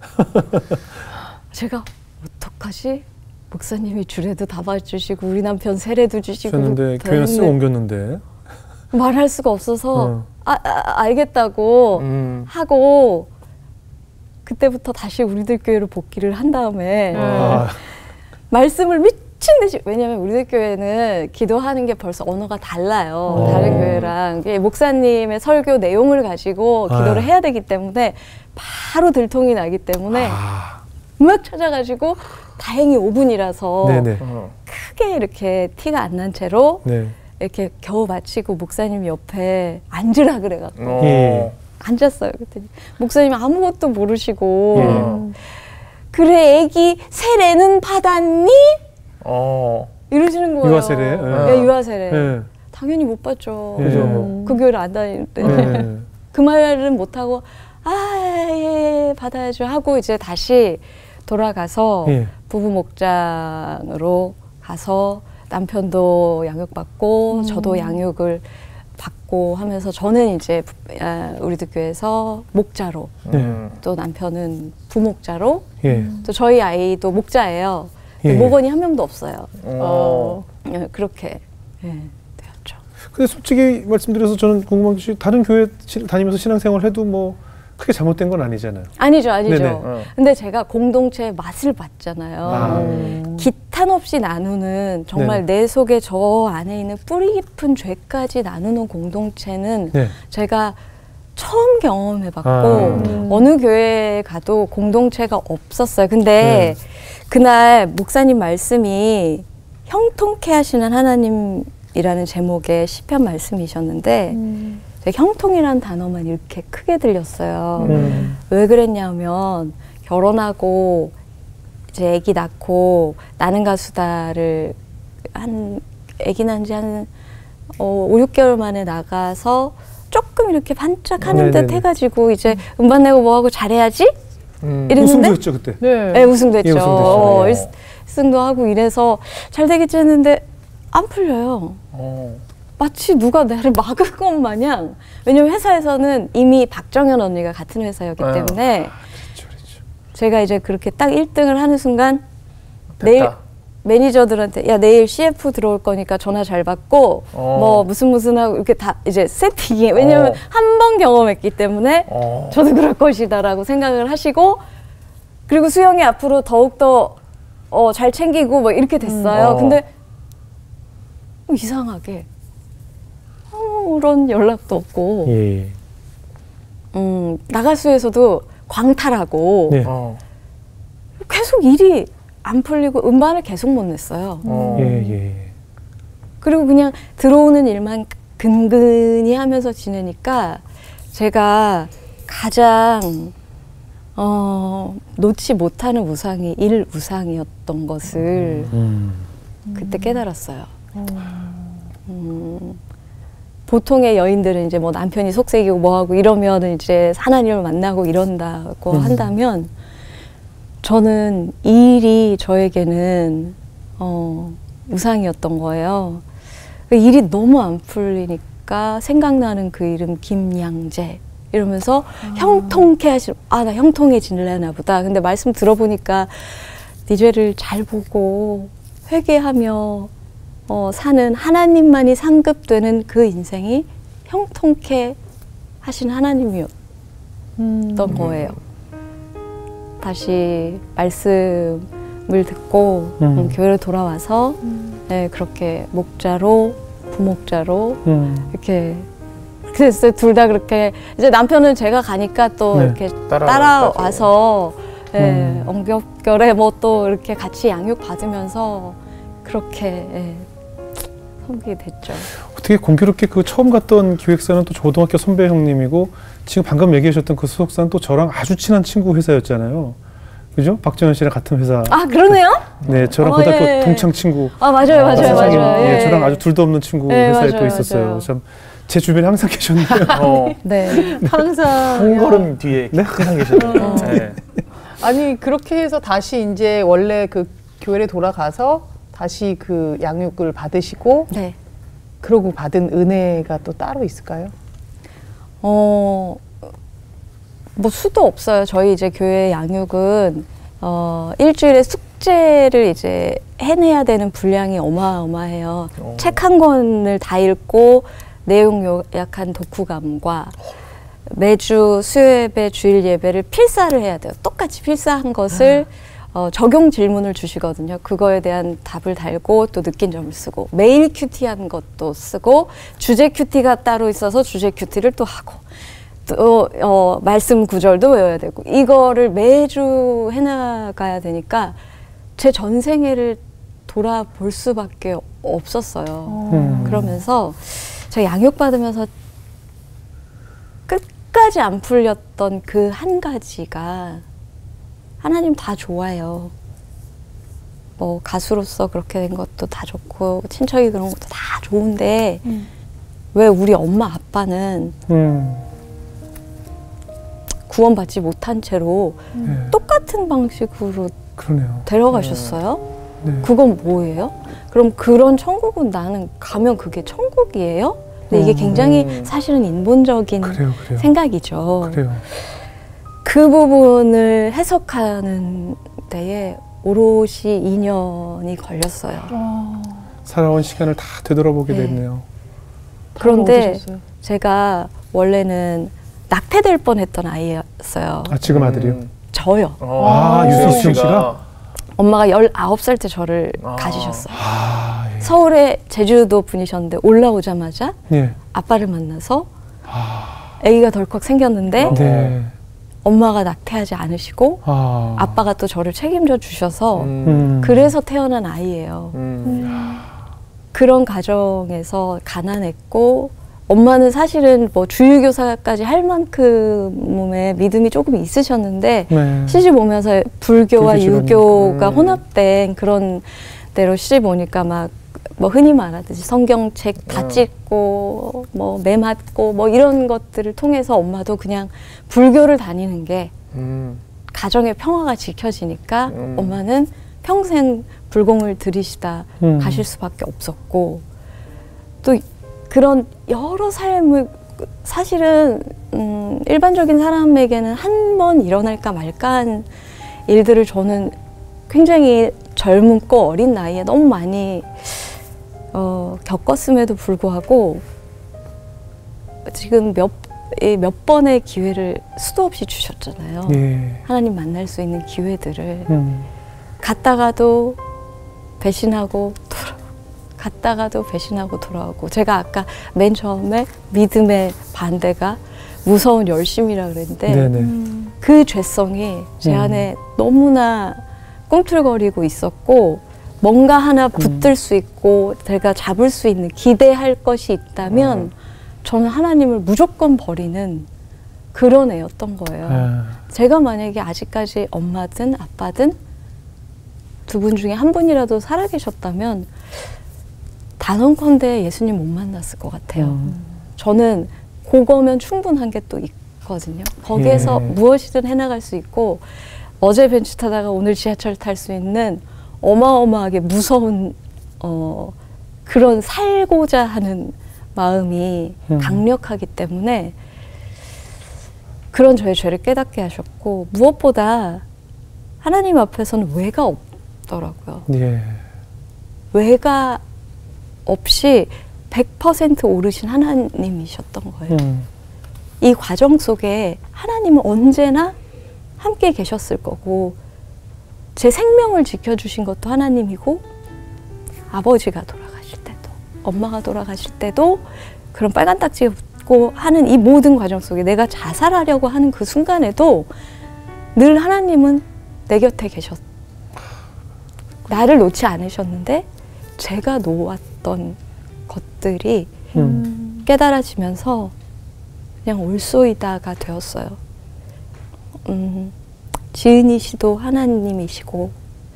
제가 어떡하지? 목사님이 주례도 다 봐주시고 우리 남편 세례도 주시고 주셨는데 다 교회는 쓱 했는데 옮겼는데. 말할 수가 없어서 어. 아, 아, 알겠다고 음. 하고 그때부터 다시 우리들 교회로 복귀를 한 다음에 아, 말씀을 미친 듯이 왜냐면 우리들 교회는 기도하는 게 벌써 언어가 달라요. 어. 다른 교회랑 이게 목사님의 설교 내용을 가지고 기도를 아. 해야 되기 때문에 바로 들통이 나기 때문에 아. 막 찾아가지고 다행히 오 분이라서 네네. 어. 크게 이렇게 티가 안 난 채로 네. 이렇게 겨우 마치고 목사님 옆에 앉으라 그래갖고 어. 예. 앉았어요. 그랬더니 목사님 아무것도 모르시고 예. 그래 애기 세례는 받았니? 어. 이러시는 거예요. 유아세례. 예. 네, 유아세례. 예. 당연히 못 받죠. 그죠. 음. 그 교회를 안 다닐 때. 예. 그 말은 못하고 아, 예, 예, 받아야죠 하고 이제 다시 돌아가서 예. 부부 목장으로 가서 남편도 양육받고 음. 저도 양육을 받고 하면서 저는 이제 아, 우리들 교회에서 목자로 음. 또 남편은 부목자로 예. 또 저희 아이도 목자예요. 예. 목원이 한 명도 없어요. 어. 예, 그렇게 예, 되었죠. 근데 솔직히 말씀드려서 저는 궁금한 것이 다른 교회 시- 다니면서 신앙생활 해도 뭐 크게 잘못된 건 아니잖아요. 아니죠, 아니죠. 네네. 어. 근데 제가 공동체의 맛을 봤잖아요. 아. 음. 기탄 없이 나누는 정말 내 속에 저 안에 있는 뿌리 깊은 죄까지 나누는 공동체는 네. 제가 처음 경험해봤고 아. 음. 어느 교회에 가도 공동체가 없었어요. 근데 그날 목사님 말씀이 형통케 하시는 하나님이라는 제목의 시편 말씀이셨는데 음. 제가 형통이라는 단어만 이렇게 크게 들렸어요. 음. 왜 그랬냐면 결혼하고 이제 아기 낳고 나는 가수다를 한 아기 낳은 지 한 어, 오, 육 개월 만에 나가서 조금 이렇게 반짝하는 듯 네네네. 해가지고 이제 음반 내고 뭐하고 잘해야지? 음. 이랬는데 우승도 했죠 그때. 네. 네, 우승도 했죠. 예, 우승도 했죠. 어, 예. 일 승도 하고 이래서 잘 되겠지 했는데 안 풀려요. 어. 마치 누가 나를 막은 것 마냥. 왜냐면 회사에서는 이미 박정현 언니가 같은 회사였기 아. 때문에 그렇죠, 그렇죠. 제가 이제 그렇게 딱 일 등을 하는 순간 내일 됐다. 매니저들한테 야 내일 씨에프 들어올 거니까 전화 잘 받고 어. 뭐 무슨 무슨 하고 이렇게 다 이제 세팅이 왜냐면 어. 한 번 경험했기 때문에 어. 저도 그럴 것이다라고 생각을 하시고 그리고 수영이 앞으로 더욱더 어, 잘 챙기고 뭐 이렇게 됐어요. 어. 근데 이상하게 아무런 연락도 없고 예. 음, 나가수에서도 광탈하고 네. 어. 계속 일이 안 풀리고 음반을 계속 못 냈어요. 어. 예, 예. 그리고 그냥 들어오는 일만 근근히 하면서 지내니까 제가 가장 어, 놓지 못하는 우상이 일 우상이었던 것을 음. 그때 깨달았어요. 음, 보통의 여인들은 이제 뭐 남편이 속색이고 뭐하고 이러면 이제 하나님을 만나고 이런다고 음. 한다면 저는 이 일이 저에게는 어, 우상이었던 거예요. 그 일이 너무 안 풀리니까 생각나는 그 이름 김양재 이러면서 형통케 하시 아, 나 형통해지려나 보다. 근데 말씀 들어보니까 네 죄를 잘 보고 회개하며 어, 사는 하나님만이 상급되는 그 인생이 형통케 하신 하나님이었던 음. 거예요. 다시 말씀을 듣고 음. 음, 교회로 돌아와서 네, 그렇게 목자로 부목자로 음. 이렇게 그랬어요. 둘 다 그렇게 이제 남편은 제가 가니까 또 네. 이렇게 따라와서. 따라와서 예, 음. 엉겹결에 뭐 또 이렇게 같이 양육 받으면서 그렇게 예, 섬기게 됐죠. 어떻게 공교롭게 그 처음 갔던 기획사는 또 고등학교 선배 형님이고 지금 방금 얘기하셨던 그 소속사는 또 저랑 아주 친한 친구 회사였잖아요. 그죠? 박정현 씨랑 같은 회사. 아 그러네요? 네, 저랑 어, 고등학교 예, 예. 동창 친구. 아 맞아요, 맞아요, 사장님, 맞아요. 예, 예. 저랑 아주 둘도 없는 친구 예, 회사에 맞아요, 또 있었어요. 맞아요. 참 제 주변에 항상 계셨네요. 어. 네. 항상 한 걸음 뒤에 네? 항상 계셨네요. 어. 네. 아니 그렇게 해서 다시 이제 원래 그 교회에 돌아가서 다시 그 양육을 받으시고 네. 그러고 받은 은혜가 또 따로 있을까요? 어, 뭐 수도 없어요. 저희 이제 교회 양육은 어, 일주일에 숙제를 이제 해내야 되는 분량이 어마어마해요. 오. 책 한 권을 다 읽고 내용 요약한 독후감과 매주 수요예배, 주일 예배를 필사를 해야 돼요. 똑같이 필사한 것을 어, 적용 질문을 주시거든요. 그거에 대한 답을 달고 또 느낀 점을 쓰고 메일 큐티한 것도 쓰고 주제 큐티가 따로 있어서 주제 큐티를 또 하고 또 어, 말씀 구절도 외워야 되고 이거를 매주 해나가야 되니까 제 전생애를 돌아볼 수밖에 없었어요. 음. 그러면서 제가 양육받으면서 끝까지 안 풀렸던 그 한 가지가 하나님 다 좋아요. 뭐 가수로서 그렇게 된 것도 다 좋고 친척이 그런 것도 다 좋은데 음. 왜 우리 엄마 아빠는 음. 구원받지 못한 채로 네. 똑같은 방식으로 그러네요. 데려가셨어요? 네. 그건 뭐예요? 그럼 그런 천국은 나는 가면 그게 천국이에요? 근데 이게 음. 굉장히 사실은 인본적인 그래요, 그래요. 생각이죠. 그래요. 그 부분을 해석하는 데에 오롯이 이 년이 걸렸어요. 와, 살아온 시간을 다 되돌아보게 네. 됐네요. 그런데 얻으셨어요. 제가 원래는 낙태될 뻔했던 아이였어요. 아, 지금 아들이요? 음. 저요. 어, 아, 유수영 유수영 씨가? 엄마가 열아홉 살 때 저를 아. 가지셨어요. 아, 예. 서울에 제주도 분이셨는데 올라오자마자 예. 아빠를 만나서 아, 아기가 덜컥 생겼는데 네. 엄마가 낙태하지 않으시고 아. 아빠가 또 저를 책임져 주셔서 음. 음. 그래서 태어난 아이예요. 음. 그런 가정에서 가난했고 엄마는 사실은 뭐 주일교사까지 할 만큼의 믿음이 조금 있으셨는데 네. 시집 오면서 불교와 불교 유교가 음. 혼합된 그런 데로 시집 오니까 막 뭐 흔히 말하듯이 성경책 다 음. 찍고 뭐 매 맞고 뭐 이런 것들을 통해서 엄마도 그냥 불교를 다니는 게 음. 가정의 평화가 지켜지니까 음. 엄마는 평생 불공을 들이시다 음. 가실 수밖에 없었고 또 그런 여러 삶을 사실은 음, 일반적인 사람에게는 한 번 일어날까 말까한 일들을 저는 굉장히 젊고 어린 나이에 너무 많이 어, 겪었음에도 불구하고 지금 몇, 이 몇 번의 기회를 수도 없이 주셨잖아요. 예. 하나님 만날 수 있는 기회들을 음. 갔다가도 배신하고 돌아 갔다가도 배신하고 돌아오고 제가 아까 맨 처음에 믿음의 반대가 무서운 열심이라 그랬는데 네네. 음. 그 죄성이 제 음. 안에 너무나 꿈틀거리고 있었고 뭔가 하나 붙들 수 있고 제가 잡을 수 있는 기대할 것이 있다면 음. 저는 하나님을 무조건 버리는 그런 애였던 거예요. 아. 제가 만약에 아직까지 엄마든 아빠든 두 분 중에 한 분이라도 살아계셨다면 단언컨대 예수님 못 만났을 것 같아요. 음. 저는 그거면 충분한 게 또 있거든요. 거기에서 예. 무엇이든 해나갈 수 있고 어제 벤츠 타다가 오늘 지하철 탈 수 있는 어마어마하게 무서운 어, 그런 살고자 하는 마음이 음. 강력하기 때문에 그런 저의 죄를 깨닫게 하셨고 무엇보다 하나님 앞에서는 왜가 없더라고요. 예. 왜가 없이 백 퍼센트 오르신 하나님이셨던 거예요. 음. 이 과정 속에 하나님은 언제나 함께 계셨을 거고 제 생명을 지켜주신 것도 하나님이고 아버지가 돌아가실 때도 엄마가 돌아가실 때도 그런 빨간 딱지가 붙고 하는 이 모든 과정 속에 내가 자살하려고 하는 그 순간에도 늘 하나님은 내 곁에 계셨 나를 놓지 않으셨는데 제가 놓았던 것들이 음. 깨달아지면서 그냥 올소이다가 되었어요. 음, 지은이시도 하나님이시고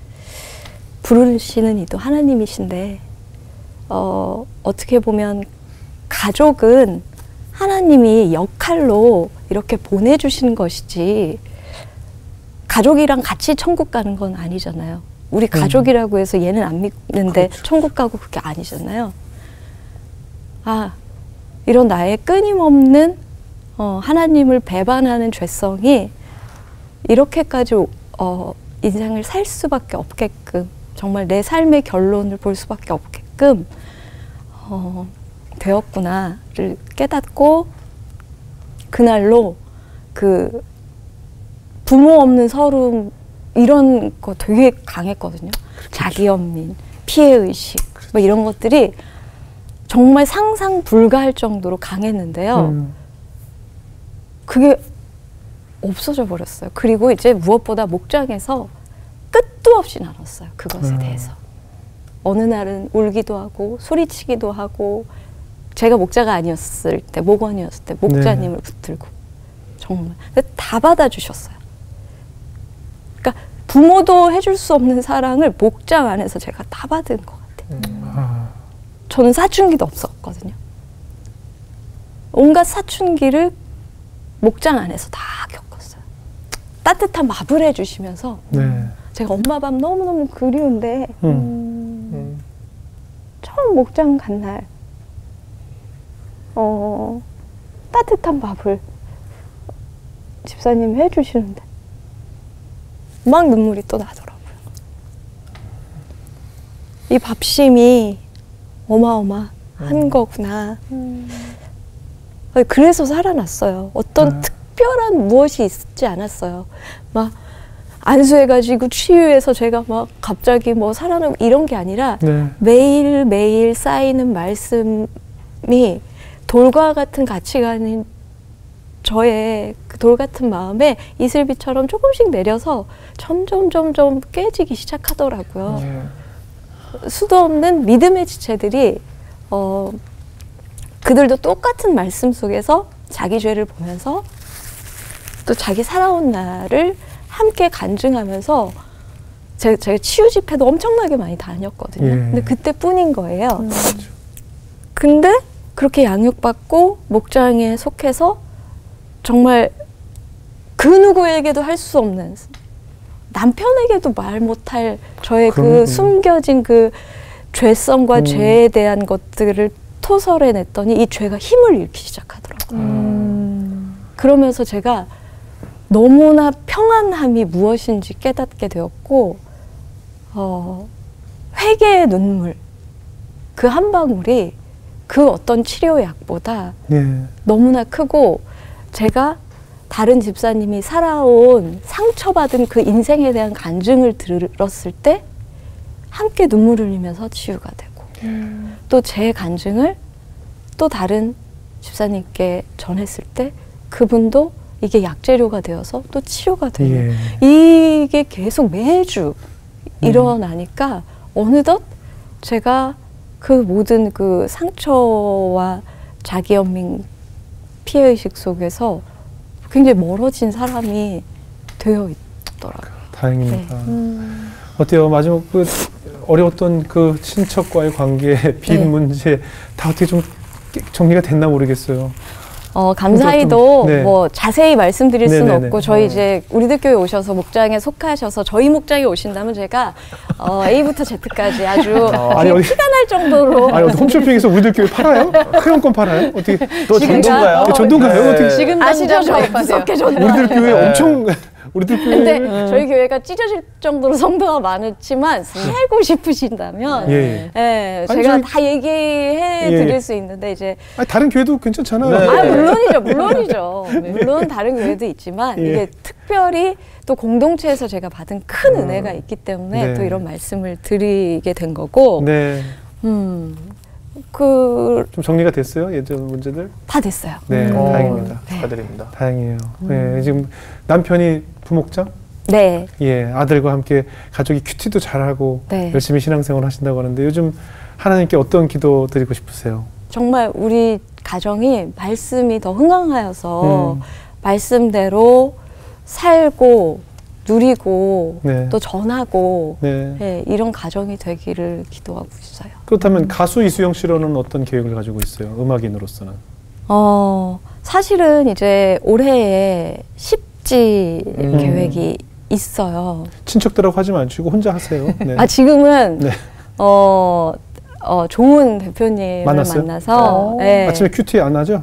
부르시는 이도 하나님이신데 어, 어떻게 보면 가족은 하나님이 역할로 이렇게 보내주신 것이지 가족이랑 같이 천국 가는 건 아니잖아요. 우리 가족이라고 해서 얘는 안 믿는데 그렇죠. 천국 가고 그게 아니잖아요. 아, 이런 나의 끊임없는 어, 하나님을 배반하는 죄성이 이렇게까지 어, 인생을 살 수밖에 없게끔 정말 내 삶의 결론을 볼 수밖에 없게끔 어, 되었구나를 깨닫고 그날로 그 부모 없는 서름 이런 거 되게 강했거든요. 자기 연민, 피해의식 뭐 이런 것들이 정말 상상 불가할 정도로 강했는데요. 음. 그게 없어져 버렸어요. 그리고 이제 무엇보다 목장에서 끝도 없이 나눴어요. 그것에 음. 대해서. 어느 날은 울기도 하고 소리치기도 하고 제가 목자가 아니었을 때 목원이었을 때 목자님을 네. 붙들고 정말 다 받아주셨어요. 그러니까 부모도 해줄 수 없는 사랑을 목장 안에서 제가 다 받은 것 같아요. 아, 저는 사춘기도 없었거든요. 온갖 사춘기를 목장 안에서 다 겪었어요. 따뜻한 밥을 해주시면서 네. 제가 엄마 밥 너무너무 그리운데 음. 음. 처음 목장 간 날 어, 따뜻한 밥을 집사님이 해주시는데 막 눈물이 또 나더라고요. 이 밥심이 어마어마한 음. 거구나. 그래서 살아났어요. 어떤 음. 특별한 무엇이 있지 않았어요. 막 안수해가지고 치유해서 제가 막 갑자기 뭐 살아나고 이런 게 아니라 네. 매일매일 쌓이는 말씀이 돌과 같은 가치관인 저의 그 돌 같은 마음에 이슬비처럼 조금씩 내려서 점점 점점 깨지기 시작하더라고요. 예. 수도 없는 믿음의 지체들이 어, 그들도 똑같은 말씀 속에서 자기 죄를 보면서 또 자기 살아온 날을 함께 간증하면서 제, 제가 치유 집회도 엄청나게 많이 다녔거든요. 예. 근데 그때뿐인 거예요. 음. 근데 그렇게 양육받고 목장에 속해서 정말 그 누구에게도 할 수 없는 남편에게도 말 못할 저의 그러면요. 그 숨겨진 그 죄성과 음. 죄에 대한 것들을 토설해냈더니 이 죄가 힘을 잃기 시작하더라고요. 음. 그러면서 제가 너무나 평안함이 무엇인지 깨닫게 되었고 어, 회개의 눈물 그 한 방울이 그 어떤 치료약보다 예. 너무나 크고 제가 다른 집사님이 살아온 상처받은 그 인생에 대한 간증을 들었을 때 함께 눈물을 흘리면서 치유가 되고 음. 또 제 간증을 또 다른 집사님께 전했을 때 그분도 이게 약재료가 되어서 또 치료가 되는 예. 이게 계속 매주 일어나니까 어느덧 제가 그 모든 그 상처와 자기연민 피해의식 속에서 굉장히 멀어진 사람이 되어 있더라고요. 다행입니다. 음. 어때요? 마지막 그 어려웠던 그 친척과의 관계, 빚 네. 문제 다 어떻게 좀 깨- 정리가 됐나 모르겠어요. 어, 감사히도 네. 뭐 자세히 말씀드릴 수는 네네네. 없고 저희 어. 이제 우리들 교회 오셔서 목장에 속하셔서 저희 목장에 오신다면 제가 어, A부터 Z까지 아주 아니, 어디- 피가 날 정도로 아니, 어디 홈쇼핑에서 우리들 교회 팔아요? 회원권 팔아요? 어떻게? 또 지금 전도인가요? 그 전도인가요? 네. 어떻게? 지금 아시죠? 당장 저희 가입하세요. 무섭게 전도. 우리들 교회 네. 엄청 우리들 교회. 근데 저희 교회가 찢어질 정도로 성도가 많지만 살고 싶으신다면 예. 예, 아니, 제가 저희- 다 얘기해 예. 드릴 수 있는데 이제 아니, 다른 교회도 괜찮잖아요. 네. 아 물론이죠, 물론이죠. 물론 다른 교회도 있지만 예. 이게 특별히 또 공동체에서 제가 받은 큰 은혜가 있기 때문에 네. 또 이런 말씀을 드리게 된 거고, 네. 음, 그 다 좀 정리가 됐어요? 예전 문제들? 됐어요. 네, 음. 다행입니다. 축하드립니다. 다행이에요. 네, 지금 남편이 부목장? 네, 예, 아들과 함께 가족이 큐티도 잘하고 네. 열심히 신앙생활 하신다고 하는데 요즘 하나님께 어떤 기도 드리고 싶으세요? 정말 우리 가정이 말씀이 더 흥황하여서 음. 말씀대로 살고 누리고 네. 또 전하고 네. 예, 이런 가정이 되기를 기도하고 있어요. 그렇다면 가수 이수영 씨로는 어떤 계획을 가지고 있어요? 음악인으로서는? 어, 사실은 이제 올해에 십지 음. 계획이 있어요. 친척들하고 하지 마시고 혼자 하세요. 네. 아, 지금은 네. 어, 어, 좋은 대표님을 만났어요? 만나서 네. 예. 아침에 큐티 안 하죠?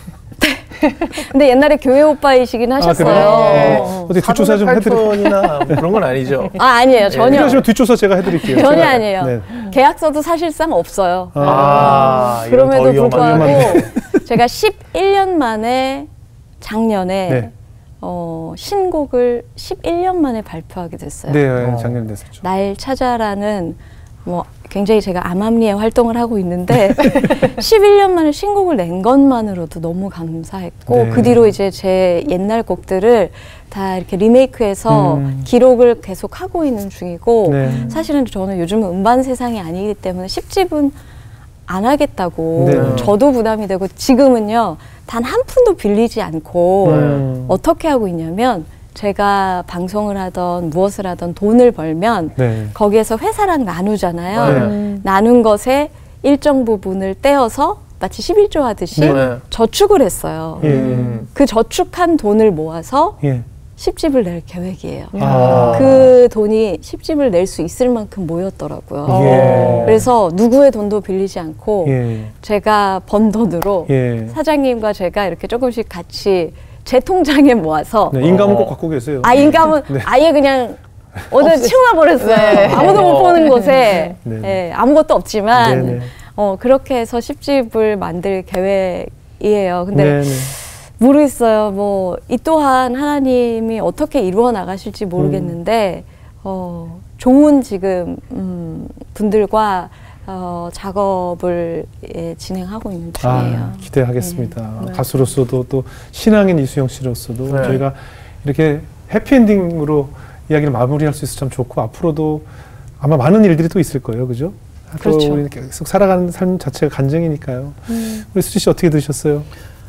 근데 옛날에 교회 오빠이시긴 하셨어요. 그래요? 네. 어. 어떻게 뒷조사 좀 해드릴까요? 팔촌이나 그런 건 아니죠. 아, 아니에요. 전혀. 필요하시면 뒷조사 제가 해드릴게요. 전혀 제가. 아니에요. 네. 계약서도 사실상 없어요. 아, 이건 그럼에도 더 위험한 불구하고 위험하네. 제가 십일 년 만에 작년에 네. 어, 신곡을 십일 년 만에 발표하게 됐어요. 네, 어. 작년 됐었죠. 날 찾아라는 뭐 굉장히 제가 암암리에 활동을 하고 있는데 십일 년 만에 신곡을 낸 것만으로도 너무 감사했고 네. 그 뒤로 이제 제 옛날 곡들을 다 이렇게 리메이크해서 음. 기록을 계속 하고 있는 중이고 네. 사실은 저는 요즘은 음반 세상이 아니기 때문에 십 집은 안 하겠다고 네. 저도 부담이 되고 지금은요 단 한 푼도 빌리지 않고 음. 어떻게 하고 있냐면 제가 방송을 하던 무엇을 하던 돈을 벌면 네. 거기에서 회사랑 나누잖아요. 네. 음. 나눈 것에 일정 부분을 떼어서 마치 십일조 하듯이 네. 저축을 했어요. 예. 음. 그 저축한 돈을 모아서 예. 십집을 낼 계획이에요. 아. 그 돈이 십집을 낼 수 있을 만큼 모였더라고요. 예. 그래서 누구의 돈도 빌리지 않고 예. 제가 번 돈으로 예. 사장님과 제가 이렇게 조금씩 같이 제 통장에 모아서 네, 인감은 꼭 갖고 계세요. 아 인감은 네. 아예 그냥 어디 치워놔버렸어요. 네. 아무도 못 보는 곳에 네. 예, 아무것도 없지만 네네. 어, 그렇게 해서 십집을 만들 계획이에요. 근데 네네. 모르겠어요. 뭐 이 또한 하나님이 어떻게 이루어 나가실지 모르겠는데 어, 좋은 지금 음, 분들과 어, 작업을 예, 진행하고 있는 중이에요. 아, 기대하겠습니다. 네. 가수로서도 또 신앙인 이수영 씨로서도 네. 저희가 이렇게 해피엔딩으로 이야기를 마무리할 수 있어서 참 좋고 앞으로도 아마 많은 일들이 또 있을 거예요, 그죠? 그렇죠. 또 우리 계속 살아가는 삶 자체가 간증이니까요. 음. 우리 수지 씨 어떻게 들으셨어요?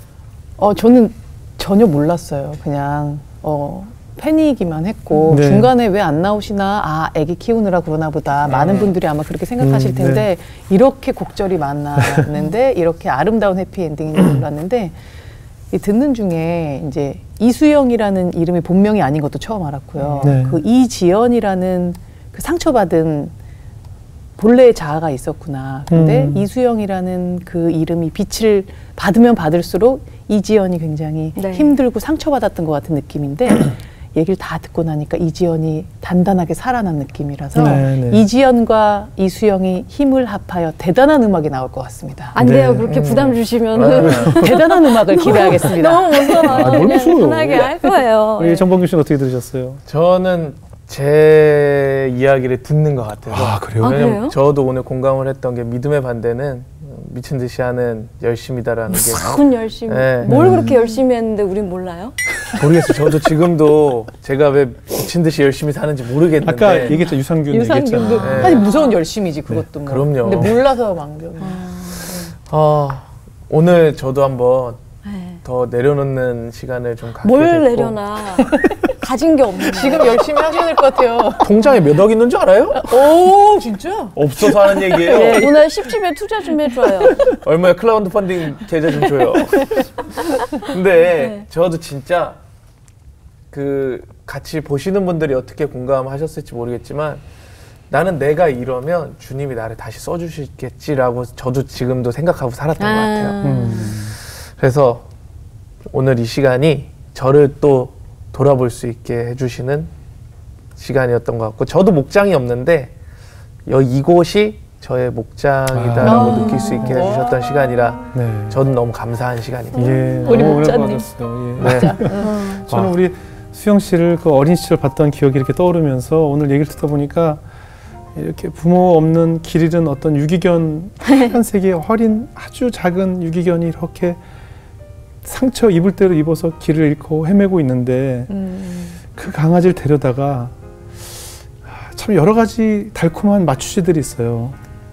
어, 저는 전혀 몰랐어요. 그냥 어, 팬이기만 했고 네. 중간에 왜 안 나오시나 아 애기 키우느라 그러나 보다 많은 분들이 아마 그렇게 생각하실 음, 텐데 이렇게 곡절이 많았는데 이렇게 아름다운 해피엔딩인 줄 몰랐는데 이 듣는 중에 이제 이수영이라는 이름이 본명이 아닌 것도 처음 알았고요. 네. 그 이지연이라는 그 상처받은 본래의 자아가 있었구나. 근데 음. 이수영이라는 그 이름이 빛을 받으면 받을수록 이지연이 굉장히 네. 힘들고 상처받았던 것 같은 느낌인데 얘기를 다 듣고 나니까 이지연이 단단하게 살아난 느낌이라서 네, 네. 이지연과 이수영이 힘을 합하여 대단한 음악이 나올 것 같습니다. 안 돼요. 네. 그렇게 부담 주시면은 대단한 음악을 기대하겠습니다. 너무 무서워요. 아, 뭘 그냥 무서워요. 편하게 할 거예요. 우리 정범규 씨는 어떻게 들으셨어요? 저는 제 이야기를 듣는 것 같아서. 아, 그래요? 아, 왜냐면 그래요? 저도 오늘 공감을 했던 게 믿음의 반대는 미친 듯이 하는 열심이다라는 게. 무슨 열심히 네. 뭘 그렇게 열심히 했는데 우린 몰라요? 모르겠어요. 저도 지금도 제가 왜 미친 듯이 열심히 사는지 모르겠는데. 아까 얘기했죠, 유산균 유산균도 얘기했잖아. 네. 사실 무서운 열심이지 그것도. 뭐. 그럼요. 근데 몰라서 망정. 어, 오늘 저도 한번 네. 더 내려놓는 시간을 좀 갖게 뭘 됐고. 내려놔? 가진 게 없는 지금 열심히 하셔야 될 것 같아요. 통장에 몇 억 있는 줄 알아요? 오 진짜? 없어서 하는 얘기예요. 네, 오늘 십집에 투자 좀 해줘요. 얼마야 클라우드 펀딩 계좌 좀 줘요. 근데 저도 진짜 그 같이 보시는 분들이 어떻게 공감하셨을지 모르겠지만 나는 내가 이러면 주님이 나를 다시 써주시겠지라고 저도 지금도 생각하고 살았던 것 같아요. 음. 그래서 오늘 이 시간이 저를 또 돌아볼 수 있게 해주시는 시간이었던 것 같고 저도 목장이 없는데 여, 이곳이 저의 목장이다라고 아. 느낄 수 있게 해주셨던 시간이라 네. 저는 너무 감사한 시간입니다. 예, 우리 너무 목자님. 오래 받았어요. 예. 네. 저는 우리 수영 씨를 그 어린 시절 봤던 기억이 이렇게 떠오르면서 오늘 얘기를 듣다 보니까 이렇게 부모 없는 길 잃은 어떤 유기견 하얀색의 어린 아주 작은 유기견이 이렇게 상처 입을 대로 입어서 길을 잃고 헤매고 있는데 음. 그 강아지를 데려다가 참 여러 가지 달콤한 마취제들이 있어요.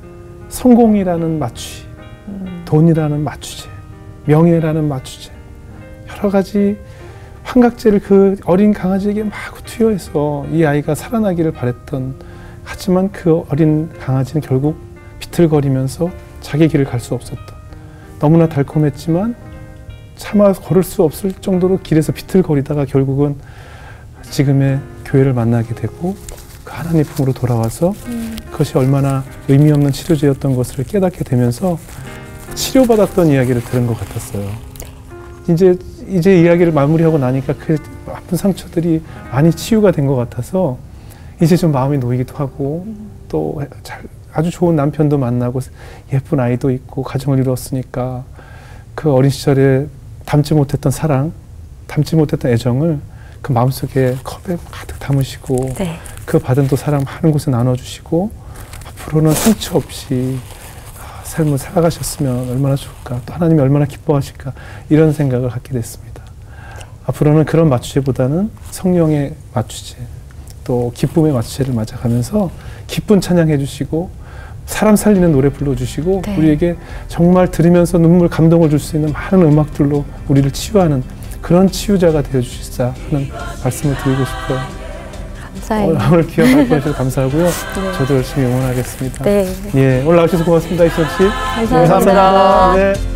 성공이라는 마취, 돈이라는 마취제, 명예라는 마취제, 여러 가지 환각제를 그 어린 강아지에게 마구 투여해서 이 아이가 살아나기를 바랬던, 하지만 그 어린 강아지는 결국 비틀거리면서 자기 길을 갈 수 없었던, 너무나 달콤했지만 차마 걸을 수 없을 정도로 길에서 비틀거리다가 결국은 지금의 교회를 만나게 되고 그 하나님 품으로 돌아와서 음. 그것이 얼마나 의미 없는 치료제였던 것을 깨닫게 되면서 치료받았던 이야기를 들은 것 같았어요. 이제 이제 이야기를 마무리하고 나니까 그 아픈 상처들이 많이 치유가 된 것 같아서 이제 좀 마음이 놓이기도 하고 음. 또 잘, 아주 좋은 남편도 만나고 예쁜 아이도 있고 가정을 이루었으니까 그 어린 시절에 담지 못했던 사랑, 담지 못했던 애정을 그 마음속에 컵에 가득 담으시고 네. 그 받은 또 사랑 많은 곳에 나눠주시고 앞으로는 상처 없이 삶을 살아가셨으면 얼마나 좋을까, 또 하나님이 얼마나 기뻐하실까, 이런 생각을 갖게 됐습니다. 앞으로는 그런 맞추제보다는 성령의 맞추제, 또 기쁨의 맞추제를 맞아가면서 기쁜 찬양해 주시고 사람 살리는 노래 불러주시고 네. 우리에게 정말 들으면서 눈물 감동을 줄 수 있는 많은 음악들로 우리를 치유하는 그런 치유자가 되어주시자 하는 말씀을 드리고 싶어요. 감사해요. 오늘, 오늘 귀한 발표 해주셔서 감사하고요. 네. 저도 열심히 응원하겠습니다. 네. 예, 오늘 나오셔서 고맙습니다, 이수영 씨. 감사합니다. 감사합니다. 네.